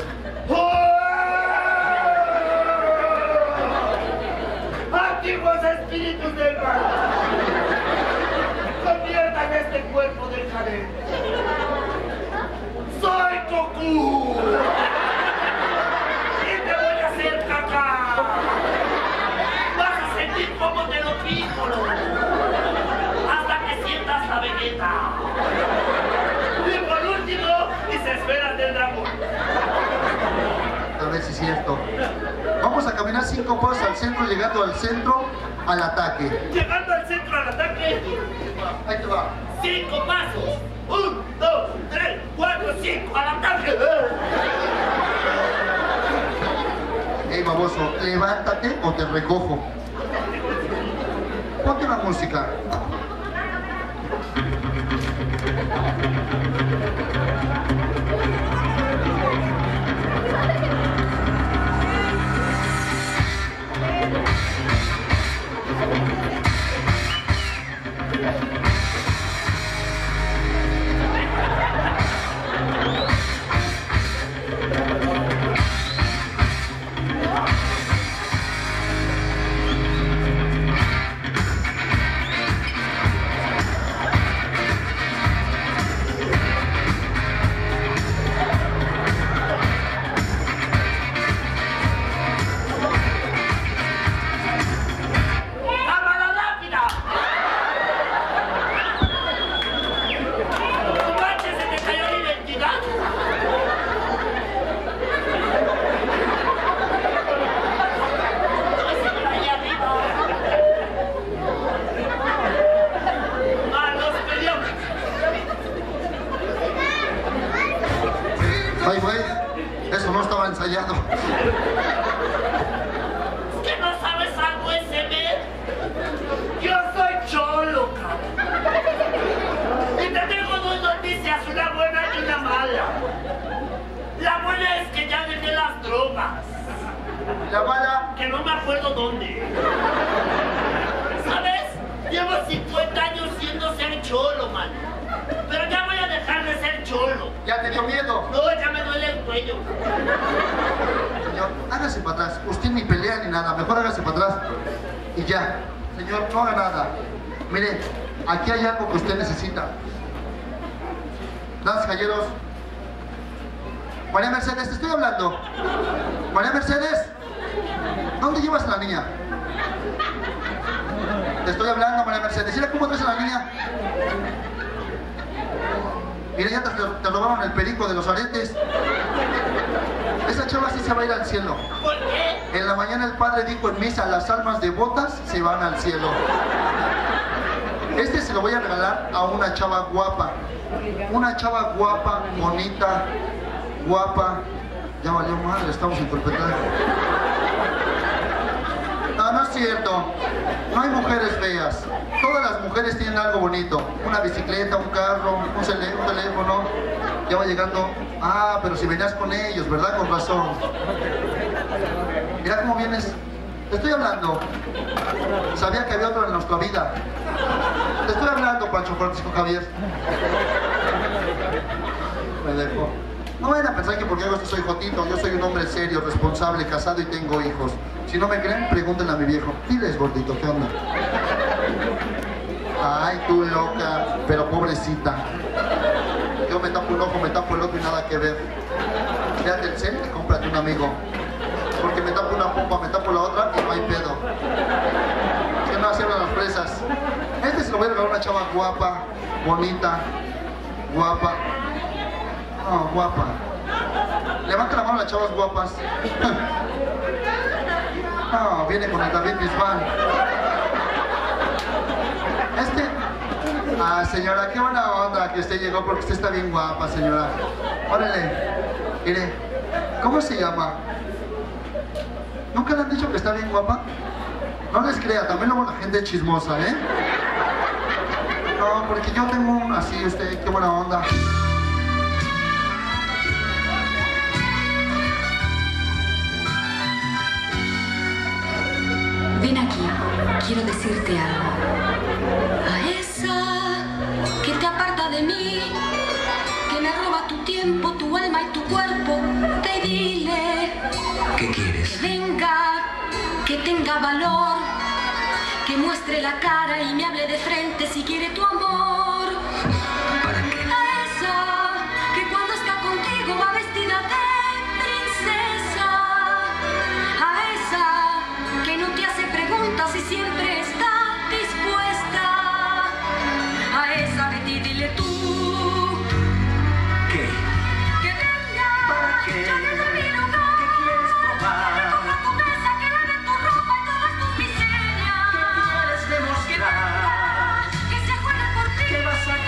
Antiguos espíritus del mal, conviertan este cuerpo de jade. ¡Soy Goku! Y te voy a hacer caca. Vas a sentir como te lo Piccolo hasta que sientas la Vegeta. Y por último, mis esferas del dragón. A ver si es cierto. Vamos a caminar 5 pasos al centro, llegando al centro, al ataque. Llegando al centro al ataque. Ahí te va. 5 pasos. 1, 2, 3, 4, 5. Al ataque. Ey, baboso, levántate o te recojo. la música. Ay, güey, eso no estaba ensayado. ¿Es que no sabes algo, SB? Yo soy cholo, cabrón. Y te tengo dos noticias, una buena y una mala. La buena es que ya dejé las drogas. La mala, que no me acuerdo dónde. ¿Sabes? Llevo 50 años siendo ser cholo, man. Pero ya voy a dejar de ser cholo. ¿Ya te dio miedo? No, ya me duele el cuello. Señor, hágase para atrás. Usted ni pelea ni nada. Mejor hágase para atrás. Y ya. Señor, no haga nada. Mire, aquí hay algo que usted necesita. Damas y caballeros. María Mercedes, te estoy hablando. María Mercedes, ¿dónde llevas a la niña? Te estoy hablando, María Mercedes. Mira cómo traes a la niña. Mira, ya te robaron el perico de los aretes. Esa chava sí se va a ir al cielo. ¿Por qué? En la mañana el padre dijo en misa, las almas devotas se van al cielo. Este se lo voy a regalar a una chava guapa. Una chava guapa, bonita, guapa. Ya valió madre, estamos interpretando. No, no es cierto. No hay mujeres feas. Todas las mujeres tienen algo bonito. Una bicicleta, un carro, un teléfono. Ya va llegando. Ah, pero si venías con ellos, ¿verdad? Con razón. Mira cómo vienes. Te estoy hablando. Sabía que había otro en nuestra vida. Te estoy hablando, Pancho Francisco Javier. Me dejo. No vayan a pensar que porque hago esto soy jotito. Yo soy un hombre serio, responsable, casado y tengo hijos. Si no me creen, pregúntenle a mi viejo. Diles, gordito, ¿qué onda? Ay, tú loca, pero pobrecita. Yo me tapo un ojo, me tapo el otro y nada que ver. Véate el cel y cómprate un amigo. Porque me tapo una pompa, me tapo la otra y no hay pedo. Que no hacían las presas. Este se lo voy a regalar a una chava guapa, bonita, guapa. No, guapa. Levanta la mano a las chavas guapas. No, viene con el David Bisbal. Ah, señora, qué buena onda que usted llegó porque usted está bien guapa, señora. Órale, mire, ¿cómo se llama? ¿Nunca le han dicho que está bien guapa? No les crea, también luego la gente es chismosa, ¿eh? No, porque yo tengo un así, usted, qué buena onda. Ven aquí, quiero decirte algo. A esa que te aparta de mí, que me roba tu tiempo, tu alma y tu cuerpo, te dile. ¿Qué quieres? Que venga, que tenga valor, que muestre la cara y me hable de frente si quiere tu amor. ¿Para qué? A esa que cuando está contigo va vestida de princesa. A esa que no te hace preguntas y siempre está dispuesta. A esa Betty dile tú. ¿Qué? Que venga. ¿Para qué? Ya llegó mi lugar. ¿Qué quieres probar? Que coja tu mesa, que lave tu ropa y todas tus miserias. ¿Qué quieres demostrar? Que venga, que se juegue por ti. ¿Qué vas a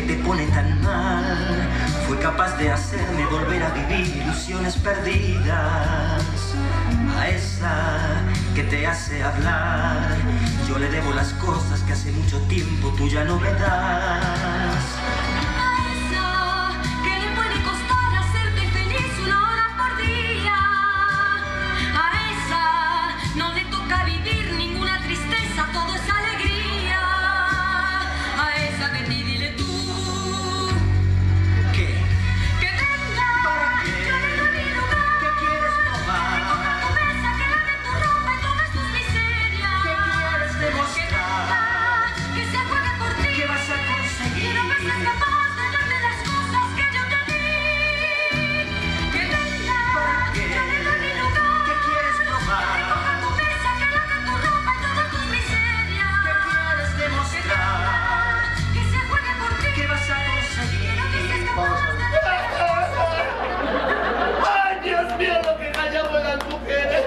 te pone tan mal fue capaz de hacerme volver a vivir ilusiones perdidas. A esa que te hace hablar, yo le debo las cosas que hace mucho tiempo tú ya no me das. A esa que le puede costar hacerte feliz 1 hora por día. A esa no le toca vivir ninguna tristeza, todo es alegría. A esa Betty dile tú ¿Qué? que venga, ¿Para qué? yo le doy mi lugar. ¿Qué quieres probar? Que coja tu mesa, que lave tu ropa y todas tus miserias. ¿Qué quieres demostrar? Que se juegue por ti. ¿Qué vas a conseguir? Que no me seas capaz de darme las cosas que yo te di. Que venga, ¿Para qué? yo le doy mi lugar. ¿Qué quieres probar? Que coja tu mesa, que lave tu ropa y todas tus miserias. ¿Qué quieres demostrar? Que se juegue por ti. ¿Qué vas a conseguir? Que no me seas capaz de ¡Ay, Dios mío, lo que callamos las mujeres!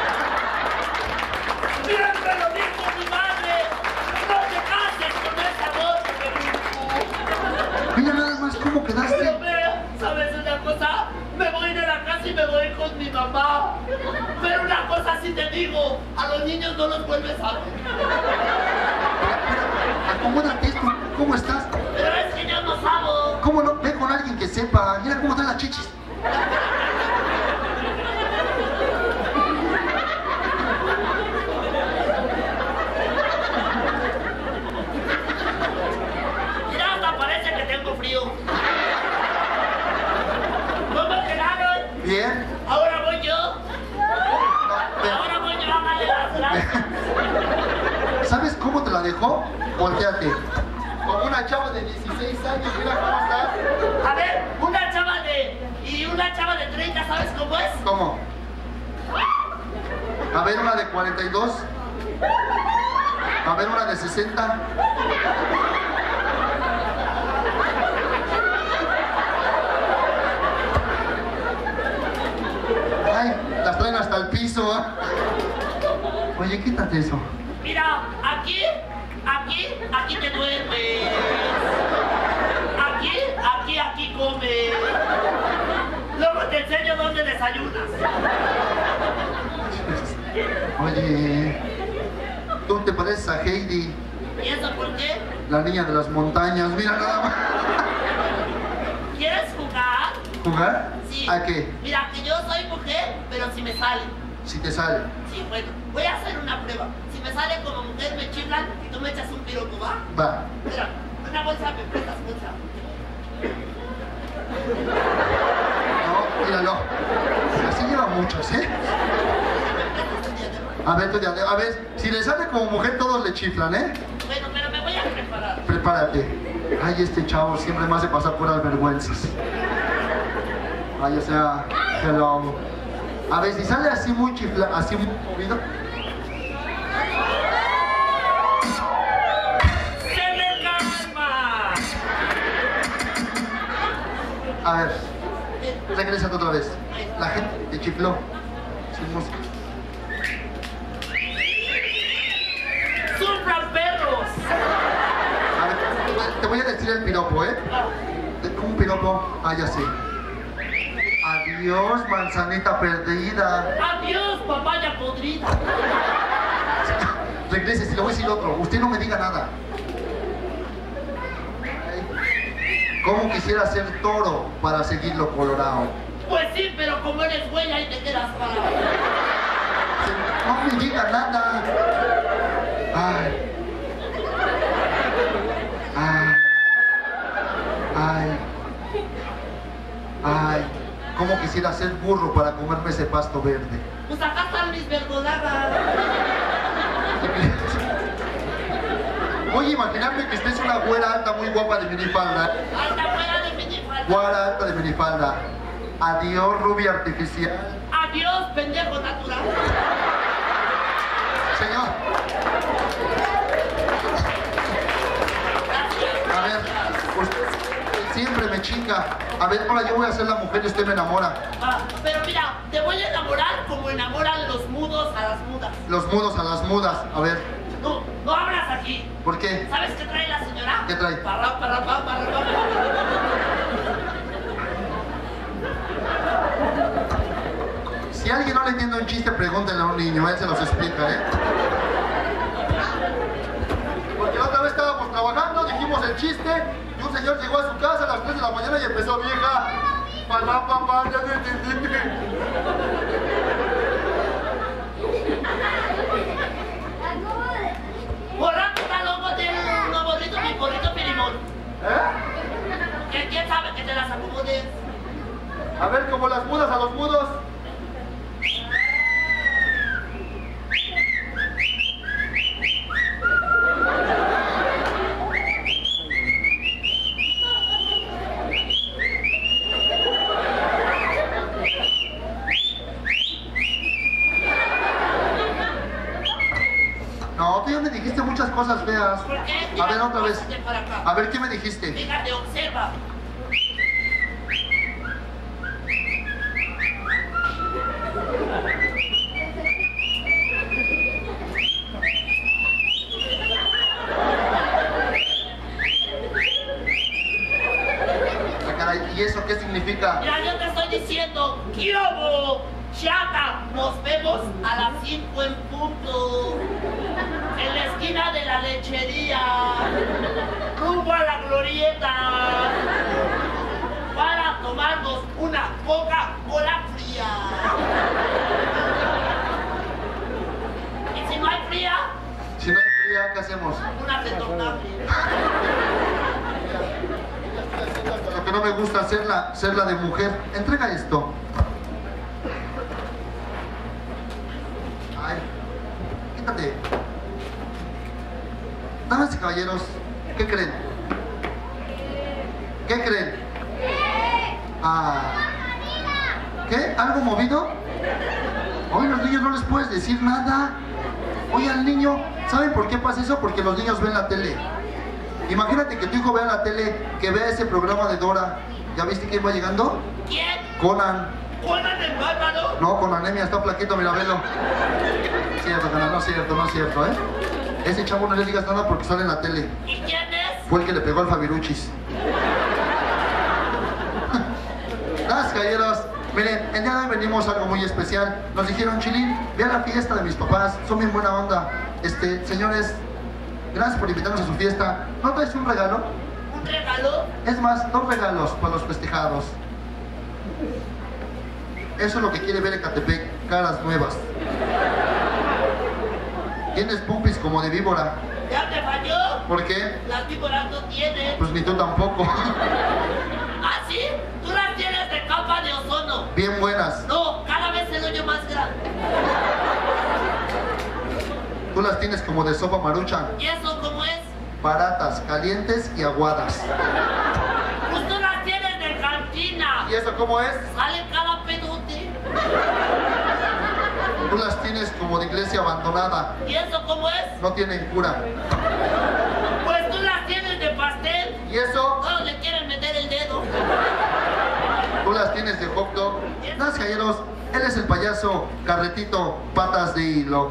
¡Siempre lo dijo mi madre! ¡No te cases con esa voz de mi Mira nada más cómo Pero quedaste. vea, ¿sabes una cosa? Me voy de la casa y me voy con mi mamá. Pero una cosa sí te digo, a los niños no los vuelves a ver. Acomódate, ¿cómo estás? Pero es que yo no sabo. ¿Cómo no? Ve con alguien que sepa. Mira cómo trae las chichis. Mira, hasta parece que tengo frío. ¿Cómo quedaron? Bien. Ahora voy yo. Ahora voy yo a darle las gracias. ¿Sabes cómo te la dejó? Volteate. Como una chava de 16 años, mira cómo está. A ver, una chava de 30, ¿sabes cómo es? ¿Cómo? A ver, una de 42. A ver, una de 60. Ay, las traen hasta el piso, ¿eh? Oye, quítate eso. Mira, aquí te duermes. Aquí comes. Luego te enseño dónde desayunas. Oye, tú te pareces a Heidi, ¿Y eso por qué? la niña de las montañas. Mira nada más. ¿Quieres jugar? ¿Jugar? Sí. ¿A qué? Mira, que yo soy mujer, pero si me sale. Si te sale. Sí, bueno, voy a hacer una prueba. Si me sale como mujer, me chiflan y tú me echas un piropo, ¿va? Va. Mira, una bolsa, me prestas bolsa. No, míralo. Así lleva muchos, ¿eh? A ver, a ver, si le sale como mujer, todos le chiflan, ¿eh? Bueno, pero me voy a preparar. Prepárate. Ay, este chavo siempre me hace pasar puras vergüenzas. Ay, o sea, hello. A ver, si sale así muy chifla, así muy movido. ¡Se me calma! A ver, regrésate otra vez. La gente te chifló. Sin música. ¡Sufran, perros! A ver, te voy a decir el piropo, ¿eh? Un piropo, ah, ya sé. Adiós, manzanita perdida. ¡Adiós, papaya podrida! Regrese, si le voy a decir otro. Usted no me diga nada. ¿Cómo quisiera ser toro para seguirlo colorado? Pues sí, pero como eres güey, ahí te quedas parado. No me diga nada. Ay. Ay. Ay. Ay. ¿Cómo quisiera ser burro para comerme ese pasto verde? Pues acá están mis verdolagas. Voy a imaginarme que estés una güera alta muy guapa de minifalda. Alta fuera de minifalda. Güera alta de minifalda. Adiós, rubia artificial. Adiós, pendejo natural. Señor. A ver, usted siempre me chinga. A ver, ahora yo voy a ser la mujer y usted me enamora. Ah, pero mira, te voy a enamorar como enamoran los mudos a las mudas. Los mudos a las mudas. A ver, No abras aquí. ¿por qué? ¿Sabes qué trae la señora? ¿Qué trae? Parra. Si alguien no le entiende un chiste, pregúntenle a un niño, él se los explica, ¿eh? Porque la otra vez estábamos trabajando, dijimos el chiste, y un señor llegó a su casa a las 3 de la mañana y empezó, vieja, papá, ya te entendí. Borra, está loco, tiene unos borritos, mi borrito pirimón. ¿Quién sabe que te las acomodes? A ver, como las mudas a los mudos. No, tú ya me dijiste muchas cosas feas. ¿Por qué? A ver, otra vez. Pásate para acá. A ver, ¿qué me dijiste? Fíjate, observa. Ah, caray, ¿y eso qué significa? Ya yo te estoy diciendo, ¡Kiobo! ¡Chata! Nos vemos a las 5 en punto. En la esquina de la lechería. Rumbo a la glorieta. Para tomarnos una Coca-Cola fría. ¿Y si no hay fría? Si no hay fría, ¿qué hacemos? Una retornable. Lo que no me gusta, ser la de mujer. Entrega esto. Ay, quítate. Damas y caballeros, ¿qué creen? ¿Qué creen? Ah, ¿qué? ¿Algo movido? Hoy los niños no les puedes decir nada. Oye, al niño, ¿saben por qué pasa eso? Porque los niños ven la tele. Imagínate que tu hijo vea la tele, que vea ese programa de Dora. ¿Ya viste quién va llegando? ¿Quién? Conan. ¿Conan el bárbaro? No, con anemia, está flaquito, mira, velo. Cierto, canal, no es cierto, ¿eh? Ese chavo no le digas nada porque sale en la tele. ¿Y quién es? Fue el que le pegó al Fabiruchis. Las caballeros, miren, el día de hoy venimos a algo muy especial. Nos dijeron, Chilín, ve a la fiesta de mis papás, son bien buena onda. Señores, gracias por invitarnos a su fiesta. ¿No traes un regalo? ¿Un regalo? Es más, 2 regalos para los festejados. Eso es lo que quiere ver Ecatepec, caras nuevas. Tienes pompis como de víbora. ¿Ya te falló? ¿Por qué? Las víboras no tienen. Pues ni tú tampoco. ¿Ah, sí? Tú las tienes de capa de ozono. Bien buenas. No, cada vez el hoyo más grande. Tú las tienes como de sopa maruchan. ¿Y eso cómo es? Baratas, calientes y aguadas. Pues tú las tienes de cantina. ¿Y eso cómo es? Sale cada pedote. Tú las tienes como de iglesia abandonada. ¿Y eso cómo es? No tienen cura. Pues tú las tienes de pastel. ¿Y eso? Todos le quieren meter el dedo. Tú las tienes de hot dog. Gracias, caballeros. Él es el payaso Carretito Patas de Hilo.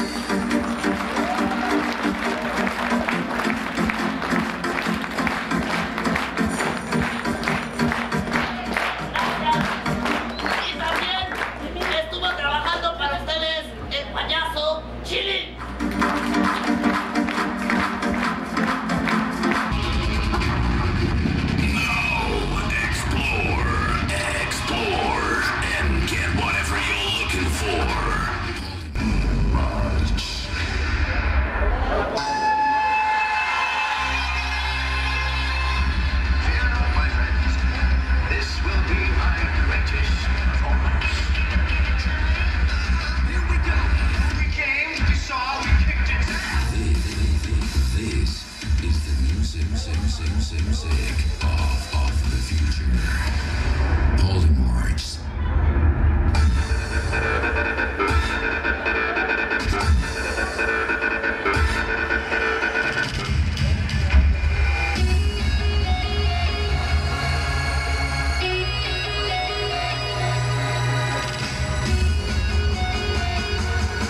Y también estuvo trabajando para ustedes el payaso Chilín. Explore, and get whatever you're looking for.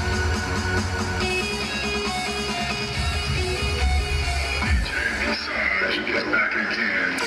Inside. get back again.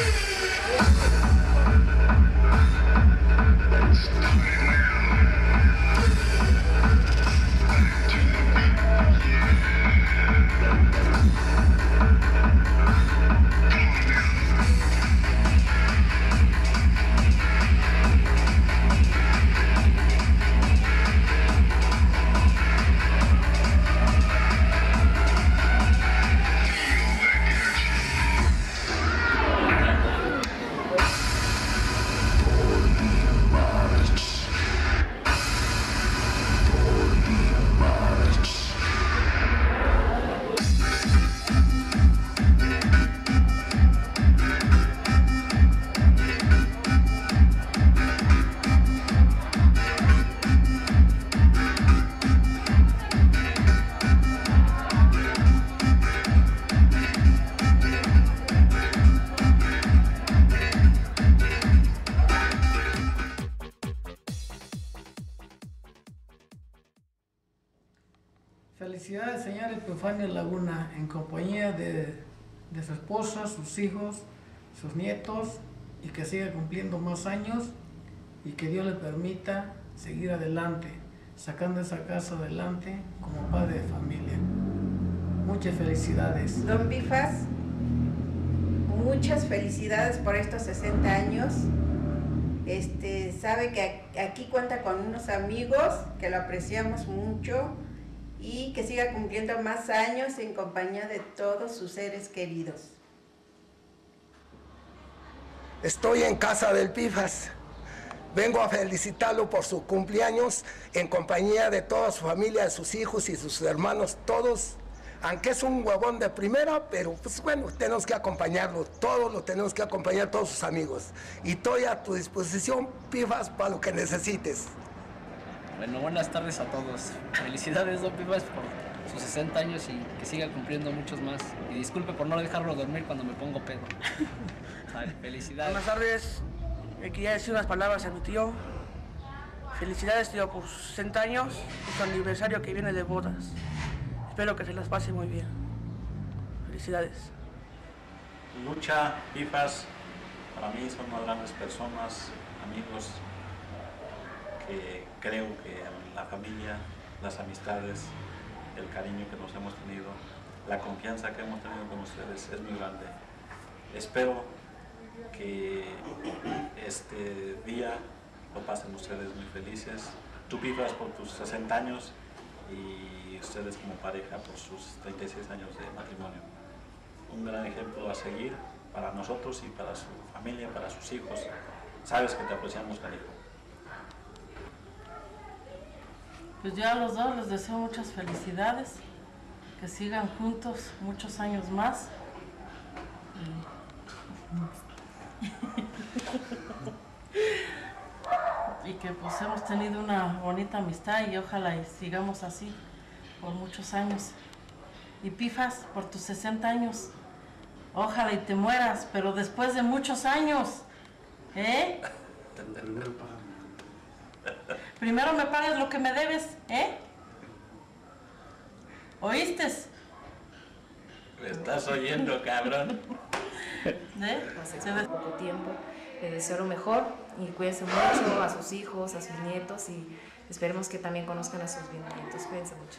Felicidades, señor Epifanio Laguna, en compañía de su esposa, sus hijos, sus nietos, y que siga cumpliendo más años y que Dios le permita seguir adelante, sacando esa casa adelante como padre de familia. Muchas felicidades. Don Pifas, muchas felicidades por estos 60 años. Sabe que aquí cuenta con unos amigos que lo apreciamos mucho y que siga cumpliendo más años en compañía de todos sus seres queridos. Estoy en casa del Pifas. Vengo a felicitarlo por su cumpleaños en compañía de toda su familia, de sus hijos y sus hermanos, todos. Aunque es un huevón de primera, pero pues bueno, tenemos que acompañarlo, todos lo tenemos que acompañar, todos sus amigos. Y estoy a tu disposición, Pifas, para lo que necesites. Bueno, buenas tardes a todos. Felicidades, don Pifas, por sus 60 años y que siga cumpliendo muchos más. Y disculpe por no dejarlo dormir cuando me pongo pedo. Felicidades. Buenas tardes. Quería decir unas palabras a mi tío. Felicidades, tío, por sus 60 años y su aniversario que viene de bodas. Espero que se las pase muy bien. Felicidades. Lucha, Pifas, para mí son unas grandes personas, amigos, que creo que la familia, las amistades, el cariño que nos hemos tenido, la confianza que hemos tenido con ustedes es muy grande. Espero que este día lo pasen ustedes muy felices. Tú, Pifas, por tus 60 años y ustedes como pareja por sus 36 años de matrimonio. Un gran ejemplo a seguir para nosotros y para su familia, para sus hijos. Sabes que te apreciamos, cariño. Pues yo a los dos les deseo muchas felicidades, que sigan juntos muchos años más. Y que pues hemos tenido una bonita amistad y ojalá y sigamos así por muchos años. Y Pifas, por tus 60 años, ojalá y te mueras, pero después de muchos años, ¿eh? Primero me pagas lo que me debes, ¿eh? ¿Oíste? ¿Me estás oyendo, cabrón? Hace poco tiempo. Les deseo lo mejor y cuídense mucho a sus hijos, a sus nietos y esperemos que también conozcan a sus bisnietos. Cuídense mucho.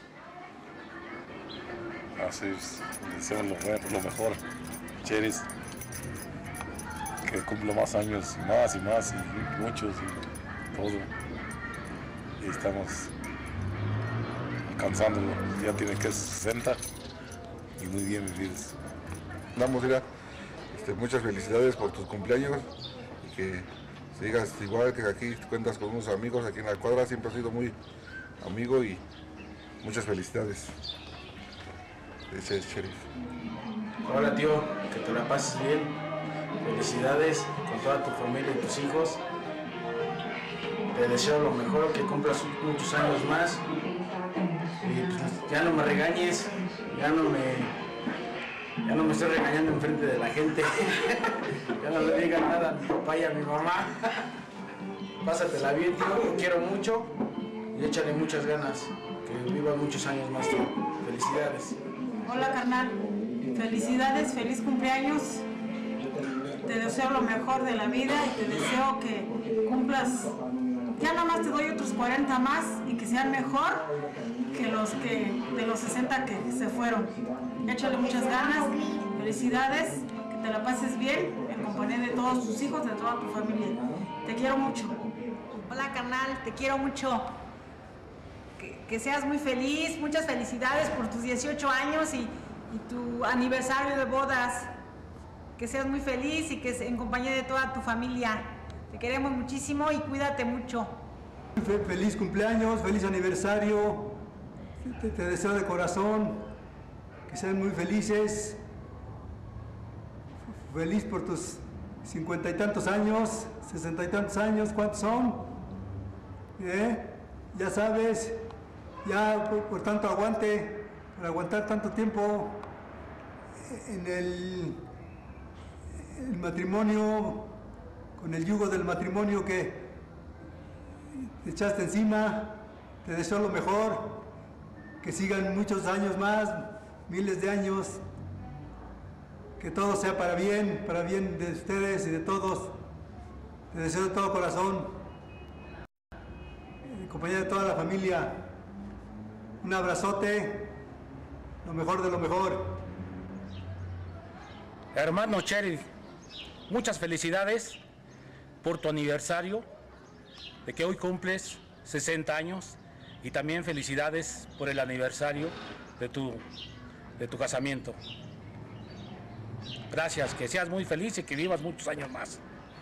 Así es, les deseo lo mejor. Cheris, que cumpla más años y más y muchos y todo. Y estamos alcanzándolo. Ya tiene que 60 y muy bien vividos. Damos, mira, muchas felicidades por tus cumpleaños y que sigas igual, que aquí cuentas con unos amigos aquí en la cuadra, siempre has sido muy amigo y muchas felicidades. Ese es Sheriff. Hola tío, que te la pases bien, felicidades con toda tu familia y tus hijos. Te deseo lo mejor, que cumplas muchos años más y pues, ya no me regañes, ya no me estoy regañando enfrente de la gente. Ya no le digan nada a mi papá y a mi mamá. Pásatela bien, tío, te quiero mucho y échale muchas ganas. Que viva muchos años más, tío. Felicidades. Hola, carnal. Felicidades, feliz cumpleaños. te deseo lo mejor de la vida y te deseo que cumplas, ya nada más te doy otros 40 más y que sean mejor que de los 60 que se fueron. Échale muchas ganas, felicidades, que te la pases bien en compañía de todos tus hijos, de toda tu familia. Te quiero mucho. Hola, carnal, te quiero mucho. Que seas muy feliz, muchas felicidades por tus 18 años y tu aniversario de bodas. Que seas muy feliz y que en compañía de toda tu familia. Te queremos muchísimo y cuídate mucho. Feliz cumpleaños, feliz aniversario. Te deseo de corazón que sean muy felices. Feliz por tus 50 y tantos años, 60 y tantos años, ¿cuántos son? Ya sabes, ya por tanto aguante, por aguantar tanto tiempo en el matrimonio, con el yugo del matrimonio que te echaste encima. Te deseo lo mejor, que sigan muchos años más, miles de años, que todo sea para bien de ustedes y de todos. Te deseo de todo corazón, en compañía de toda la familia, un abrazote, lo mejor de lo mejor. Hermano Cheryl, muchas felicidades por tu aniversario, de que hoy cumples 60 años, y también felicidades por el aniversario de tu casamiento. Gracias, que seas muy feliz y que vivas muchos años más.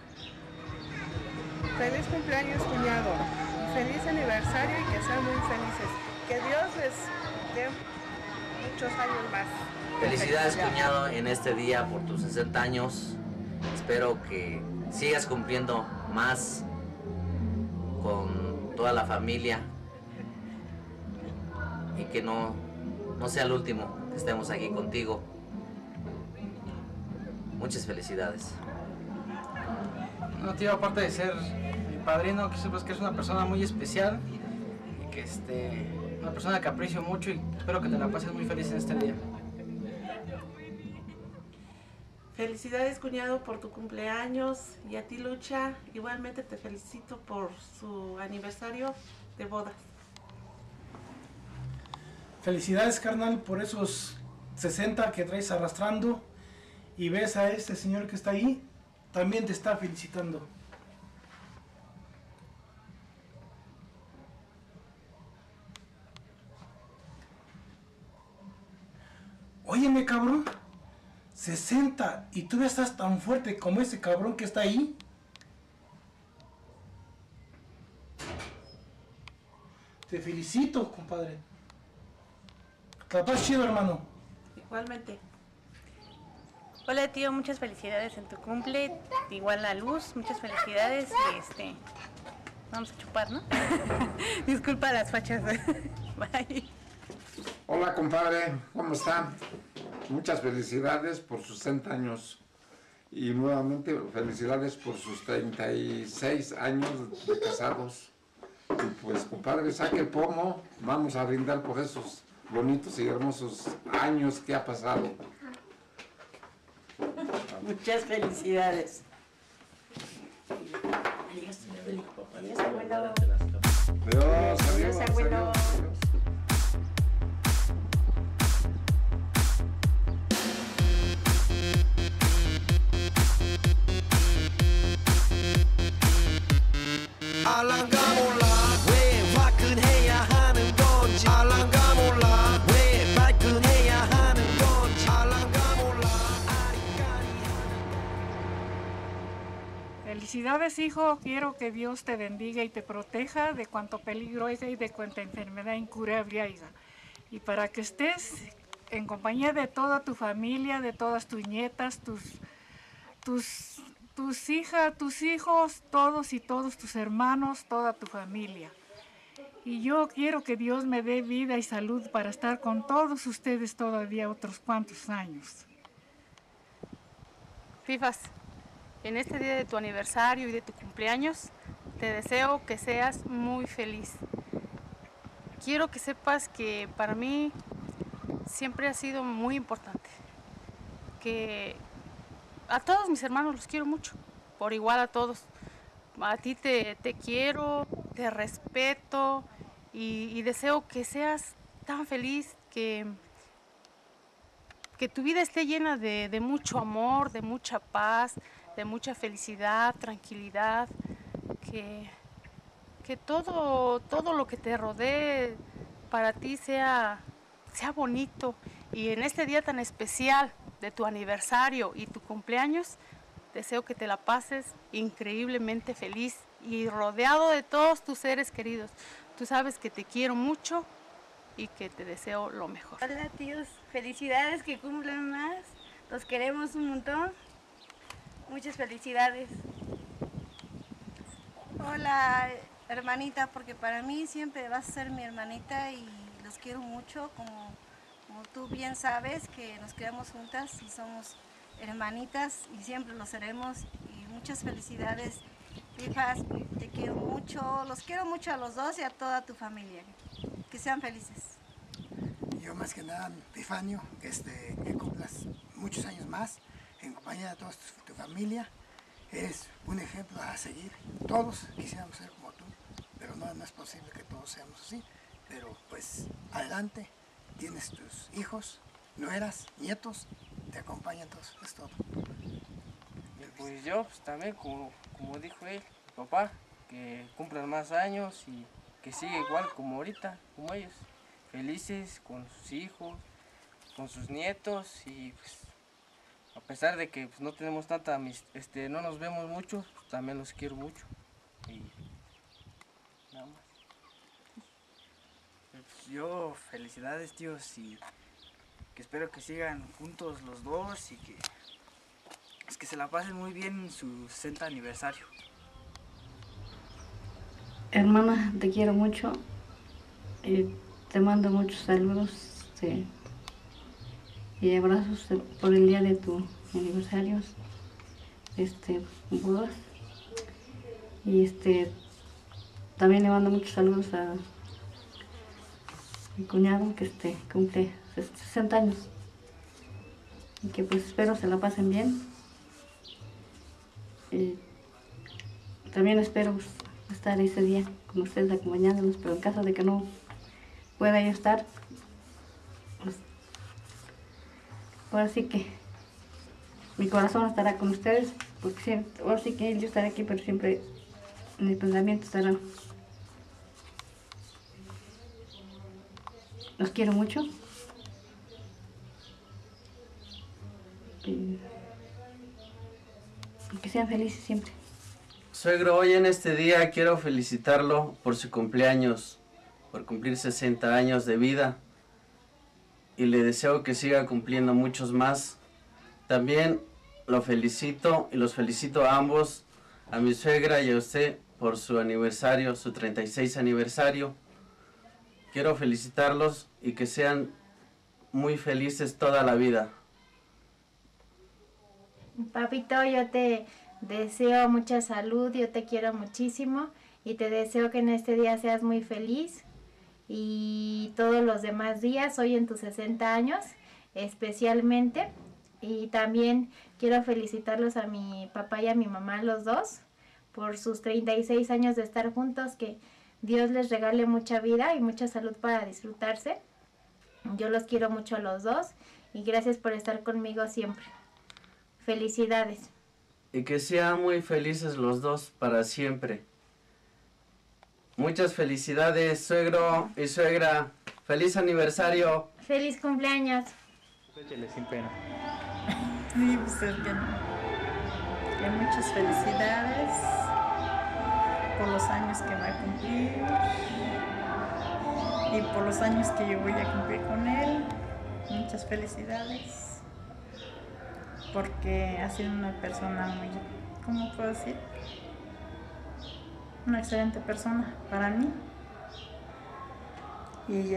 Feliz cumpleaños, cuñado. Feliz aniversario y que sean muy felices. Que Dios les dé muchos años más. Felicidades, cuñado, en este día por tus 60 años. Espero que sigas cumpliendo más con toda la familia y que no sea el último que estemos aquí contigo. Muchas felicidades. No, tío, aparte de ser mi padrino, que sepas que eres una persona muy especial y que una persona que aprecio mucho, y espero que te la pases muy feliz en este día. Felicidades, cuñado, por tu cumpleaños, y a ti, Lucha, igualmente te felicito por su aniversario de bodas. Felicidades, carnal, por esos 60 que traes arrastrando, y ves a este señor que está ahí, también te está felicitando. Óyeme, cabrón, 60 y tú estás tan fuerte como ese cabrón que está ahí. Te felicito, compadre. Capaz chido, hermano. Igualmente. Hola, tío, muchas felicidades en tu cumple. Igual la Luz, muchas felicidades. Y vamos a chupar, ¿no? Disculpa las fachas. Bye. Hola, compadre, ¿cómo está? Muchas felicidades por sus 60 años y nuevamente felicidades por sus 36 años de casados. Y pues, compadre, saque el pomo, vamos a brindar por esos bonitos y hermosos años que ha pasado. Muchas felicidades. Adiós, abuelo. Adiós, abuelo. 알랑가 몰라 왜 화끈해야 하는 건지 알랑가 몰라 왜 발끈해야 하는 건지 알랑가 몰라 Felicidades, hijo. Quiero que Dios te bendiga y te proteja de cuanto peligro haya y de cuanta enfermedad incurable haya. Y para que estés en compañía de toda tu familia, de todas tus nietas, tus hijas, tus hijos, todos y todos tus hermanos, toda tu familia. Y yo quiero que Dios me dé vida y salud para estar con todos ustedes todavía otros cuantos años. Fifas, en este día de tu aniversario y de tu cumpleaños, te deseo que seas muy feliz. Quiero que sepas que para mí siempre ha sido muy importante que a todos mis hermanos los quiero mucho, por igual a todos. A ti te quiero, te respeto y deseo que seas tan feliz, que tu vida esté llena de mucho amor, de mucha paz, de mucha felicidad, tranquilidad, que todo lo que te rodee para ti sea bonito. Y en este día tan especial de tu aniversario y tu cumpleaños, deseo que te la pases increíblemente feliz y rodeado de todos tus seres queridos. Tú sabes que te quiero mucho y que te deseo lo mejor. Hola tíos, felicidades, que cumplan más, los queremos un montón, muchas felicidades. Hola hermanita, porque para mí siempre vas a ser mi hermanita y los quiero mucho, como tú bien sabes que nos criamos juntas y somos hermanitas y siempre lo seremos. Y muchas felicidades, Pifas, te quiero mucho, los quiero mucho a los dos y a toda tu familia, que sean felices. Yo más que nada, Epifanio, que cumplas muchos años más en compañía de toda tu familia. Eres un ejemplo a seguir. Todos quisiéramos ser como tú, pero no es posible que todos seamos así. Pero pues adelante, tienes tus hijos, nueras, nietos, te acompañan todos, es todo. Pues yo pues, también, como dijo él, mi papá, que cumplan más años y que siga igual como ahorita, como ellos, felices con sus hijos, con sus nietos y pues a pesar de que pues, no tenemos tanta no nos vemos mucho, pues, también los quiero mucho y nada más. Pues yo, felicidades tíos y que espero que sigan juntos los dos y que se la pasen muy bien en su 60 aniversario. Hermana, te quiero mucho y te mando muchos saludos y abrazos por el día de tu aniversario, bodas. Y también le mando muchos saludos a mi cuñado que cumple 60 años y que pues espero se la pasen bien. Y también espero estar ese día con ustedes acompañándolos, pero en caso de que no pueda yo estar, pues ahora sí que mi corazón estará con ustedes, porque siempre, ahora sí que yo estaré aquí, pero siempre mi pensamiento estará. Los quiero mucho. Y que sean felices siempre. Suegro, hoy en este día quiero felicitarlo por su cumpleaños, por cumplir 60 años de vida y le deseo que siga cumpliendo muchos más. También lo felicito y los felicito a ambos, a mi suegra y a usted por su aniversario, su 36 aniversario. Quiero felicitarlos y que sean muy felices toda la vida. Papito, yo te deseo mucha salud, yo te quiero muchísimo y te deseo que en este día seas muy feliz y todos los demás días, hoy en tus 60 años especialmente. Y también quiero felicitarlos a mi papá y a mi mamá, los dos, por sus 36 años de estar juntos, que Dios les regale mucha vida y mucha salud para disfrutarse. Yo los quiero mucho a los dos y gracias por estar conmigo siempre. Felicidades. Y que sean muy felices los dos para siempre. Muchas felicidades, suegro y suegra. ¡Feliz aniversario! ¡Feliz cumpleaños! Échale sin pena. Sí, pues que muchas felicidades por los años que va a cumplir y por los años que yo voy a cumplir con él. Muchas felicidades porque ha sido una persona muy, ¿cómo puedo decir? Una excelente persona para mí. Y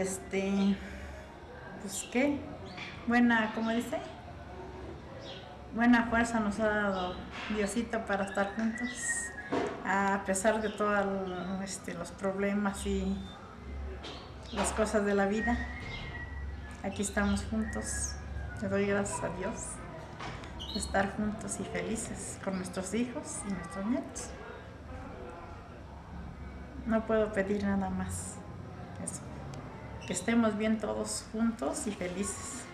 pues qué, buena, ¿cómo dice? Buena fuerza nos ha dado Diosito para estar juntos, a pesar de todos los problemas y las cosas de la vida. Aquí estamos juntos, le doy gracias a Dios estar juntos y felices con nuestros hijos y nuestros nietos. No puedo pedir nada más. Eso. Que estemos bien todos juntos y felices.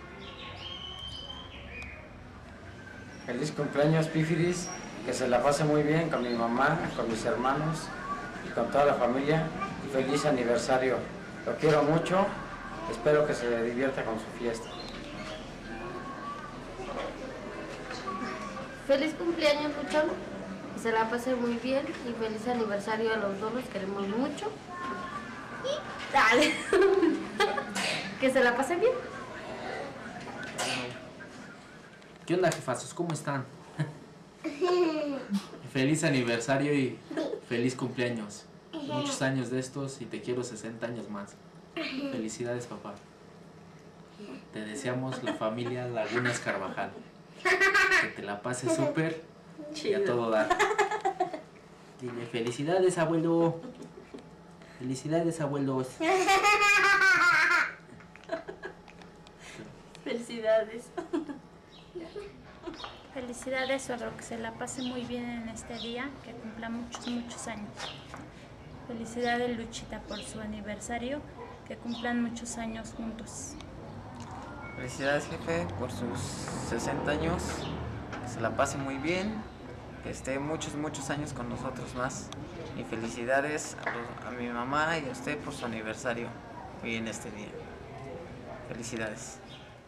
Feliz cumpleaños, Pífiris. Que se la pase muy bien con mi mamá, con mis hermanos y con toda la familia. Y feliz aniversario. Lo quiero mucho. Espero que se divierta con su fiesta. Feliz cumpleaños, Luchón. Que se la pase muy bien y feliz aniversario a los dos, los queremos mucho. Y dale. Que se la pase bien. ¿Qué onda, jefazos? ¿Cómo están? Feliz aniversario y feliz cumpleaños. Muchos años de estos y te quiero 60 años más. Felicidades, papá. Te deseamos la familia Lagunas Carvajal. Que te la pases súper y a todo dar. Dile felicidades, abuelo. Felicidades, abuelos. Felicidades. Felicidades, suegro, que se la pase muy bien en este día, que cumpla muchos años. Felicidades, Luchita, por su aniversario, que cumplan muchos años juntos. Felicidades, jefe, por sus 60 años, que se la pase muy bien, que esté muchos años con nosotros más. Y felicidades a mi mamá y a usted por su aniversario hoy en este día. Felicidades.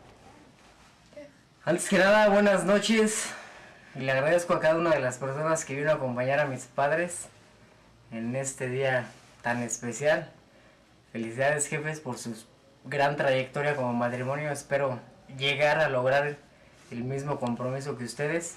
Antes que nada, buenas noches. Y le agradezco a cada una de las personas que vino a acompañar a mis padres en este día tan especial. Felicidades, jefes, por su gran trayectoria como matrimonio. Espero llegar a lograr el mismo compromiso que ustedes.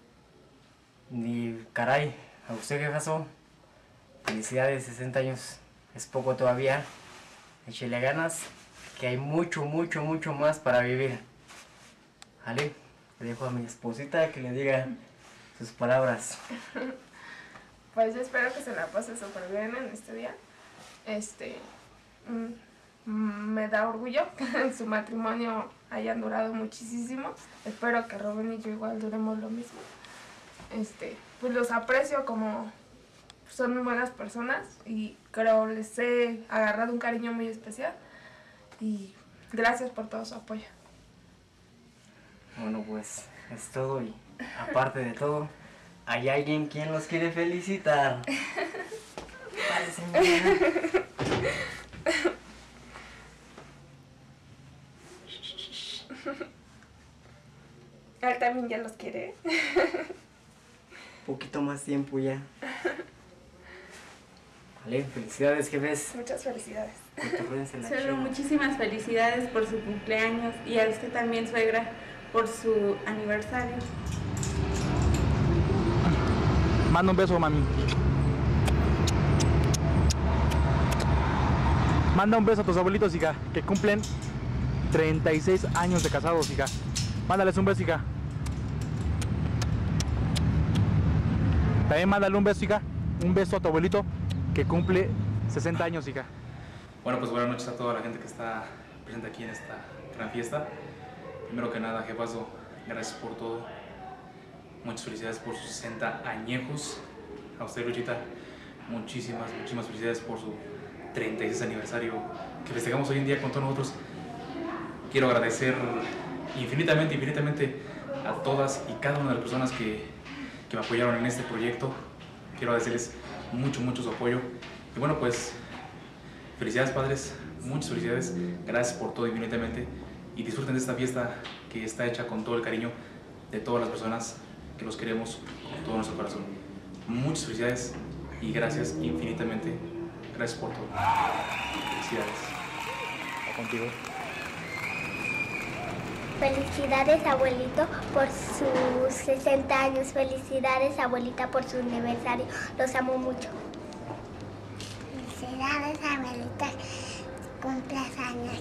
Y caray, a usted, jefazo, felicidades, 60 años es poco todavía. Échele ganas, que hay mucho más para vivir. ¿Vale? Le dejo a mi esposita que le diga sus palabras. Pues yo espero que se la pase súper bien en este día. Me da orgullo que en su matrimonio hayan durado muchísimo. Espero que Rubén y yo igual duremos lo mismo. Pues los aprecio como son buenas personas y creo les he agarrado un cariño muy especial. Y gracias por todo su apoyo. Bueno, pues es todo y aparte de todo, hay alguien quien los quiere felicitar. Vale, señora. Él también ya los quiere. Poquito más tiempo ya. Vale, felicidades, jefes. Muchas felicidades. Suegro, muchísimas felicidades por su cumpleaños y a usted también, suegra, por su aniversario. Manda un beso, mami. Manda un beso a tus abuelitos, hija, que cumplen 36 años de casados, hija. Mándales un beso, hija. También mándale un beso, hija. Un beso a tu abuelito que cumple 60 años, hija. Bueno, pues buenas noches a toda la gente que está presente aquí en esta gran fiesta. Primero que nada, jefazo, gracias por todo. Muchas felicidades por sus 60 añejos. A usted, Luchita, muchísimas felicidades por su 36 aniversario que festejamos hoy en día con todos nosotros. Quiero agradecer infinitamente a todas y cada una de las personas que me apoyaron en este proyecto. Quiero agradecerles mucho su apoyo. Y bueno, pues felicidades, padres, muchas felicidades. Gracias por todo infinitamente. Y disfruten de esta fiesta que está hecha con todo el cariño de todas las personas que los queremos con todo nuestro corazón. Muchas felicidades y gracias infinitamente. Gracias por todo. Felicidades. Contigo. Felicidades, abuelito, por sus 60 años. Felicidades, abuelita, por su aniversario. Los amo mucho. Felicidades, abuelita. Cumplas años,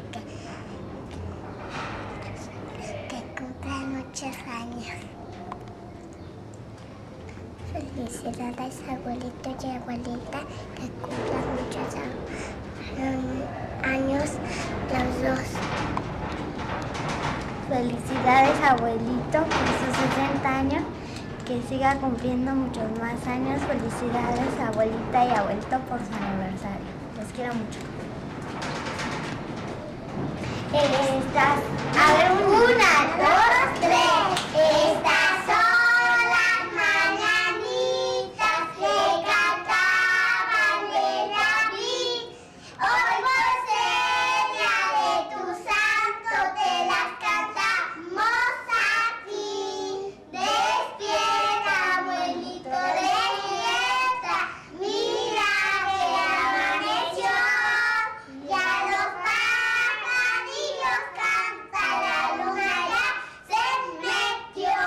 que cumplan muchos años. Felicidades, abuelito y abuelita, que cumplan muchos años los dos. Felicidades, abuelito, por sus 60 años. Que siga cumpliendo muchos más años. Felicidades, abuelita y abuelito, por su aniversario. Los quiero mucho. A ver, 1, 2, 3. Estas son las mañanitas que cantaban de David. Hoy por seña de tu santo te las cantamos aquí. Despierta, abuelito, despierta. Mira que amaneció. Ya los pajarillos cantan, la luna ya se metió.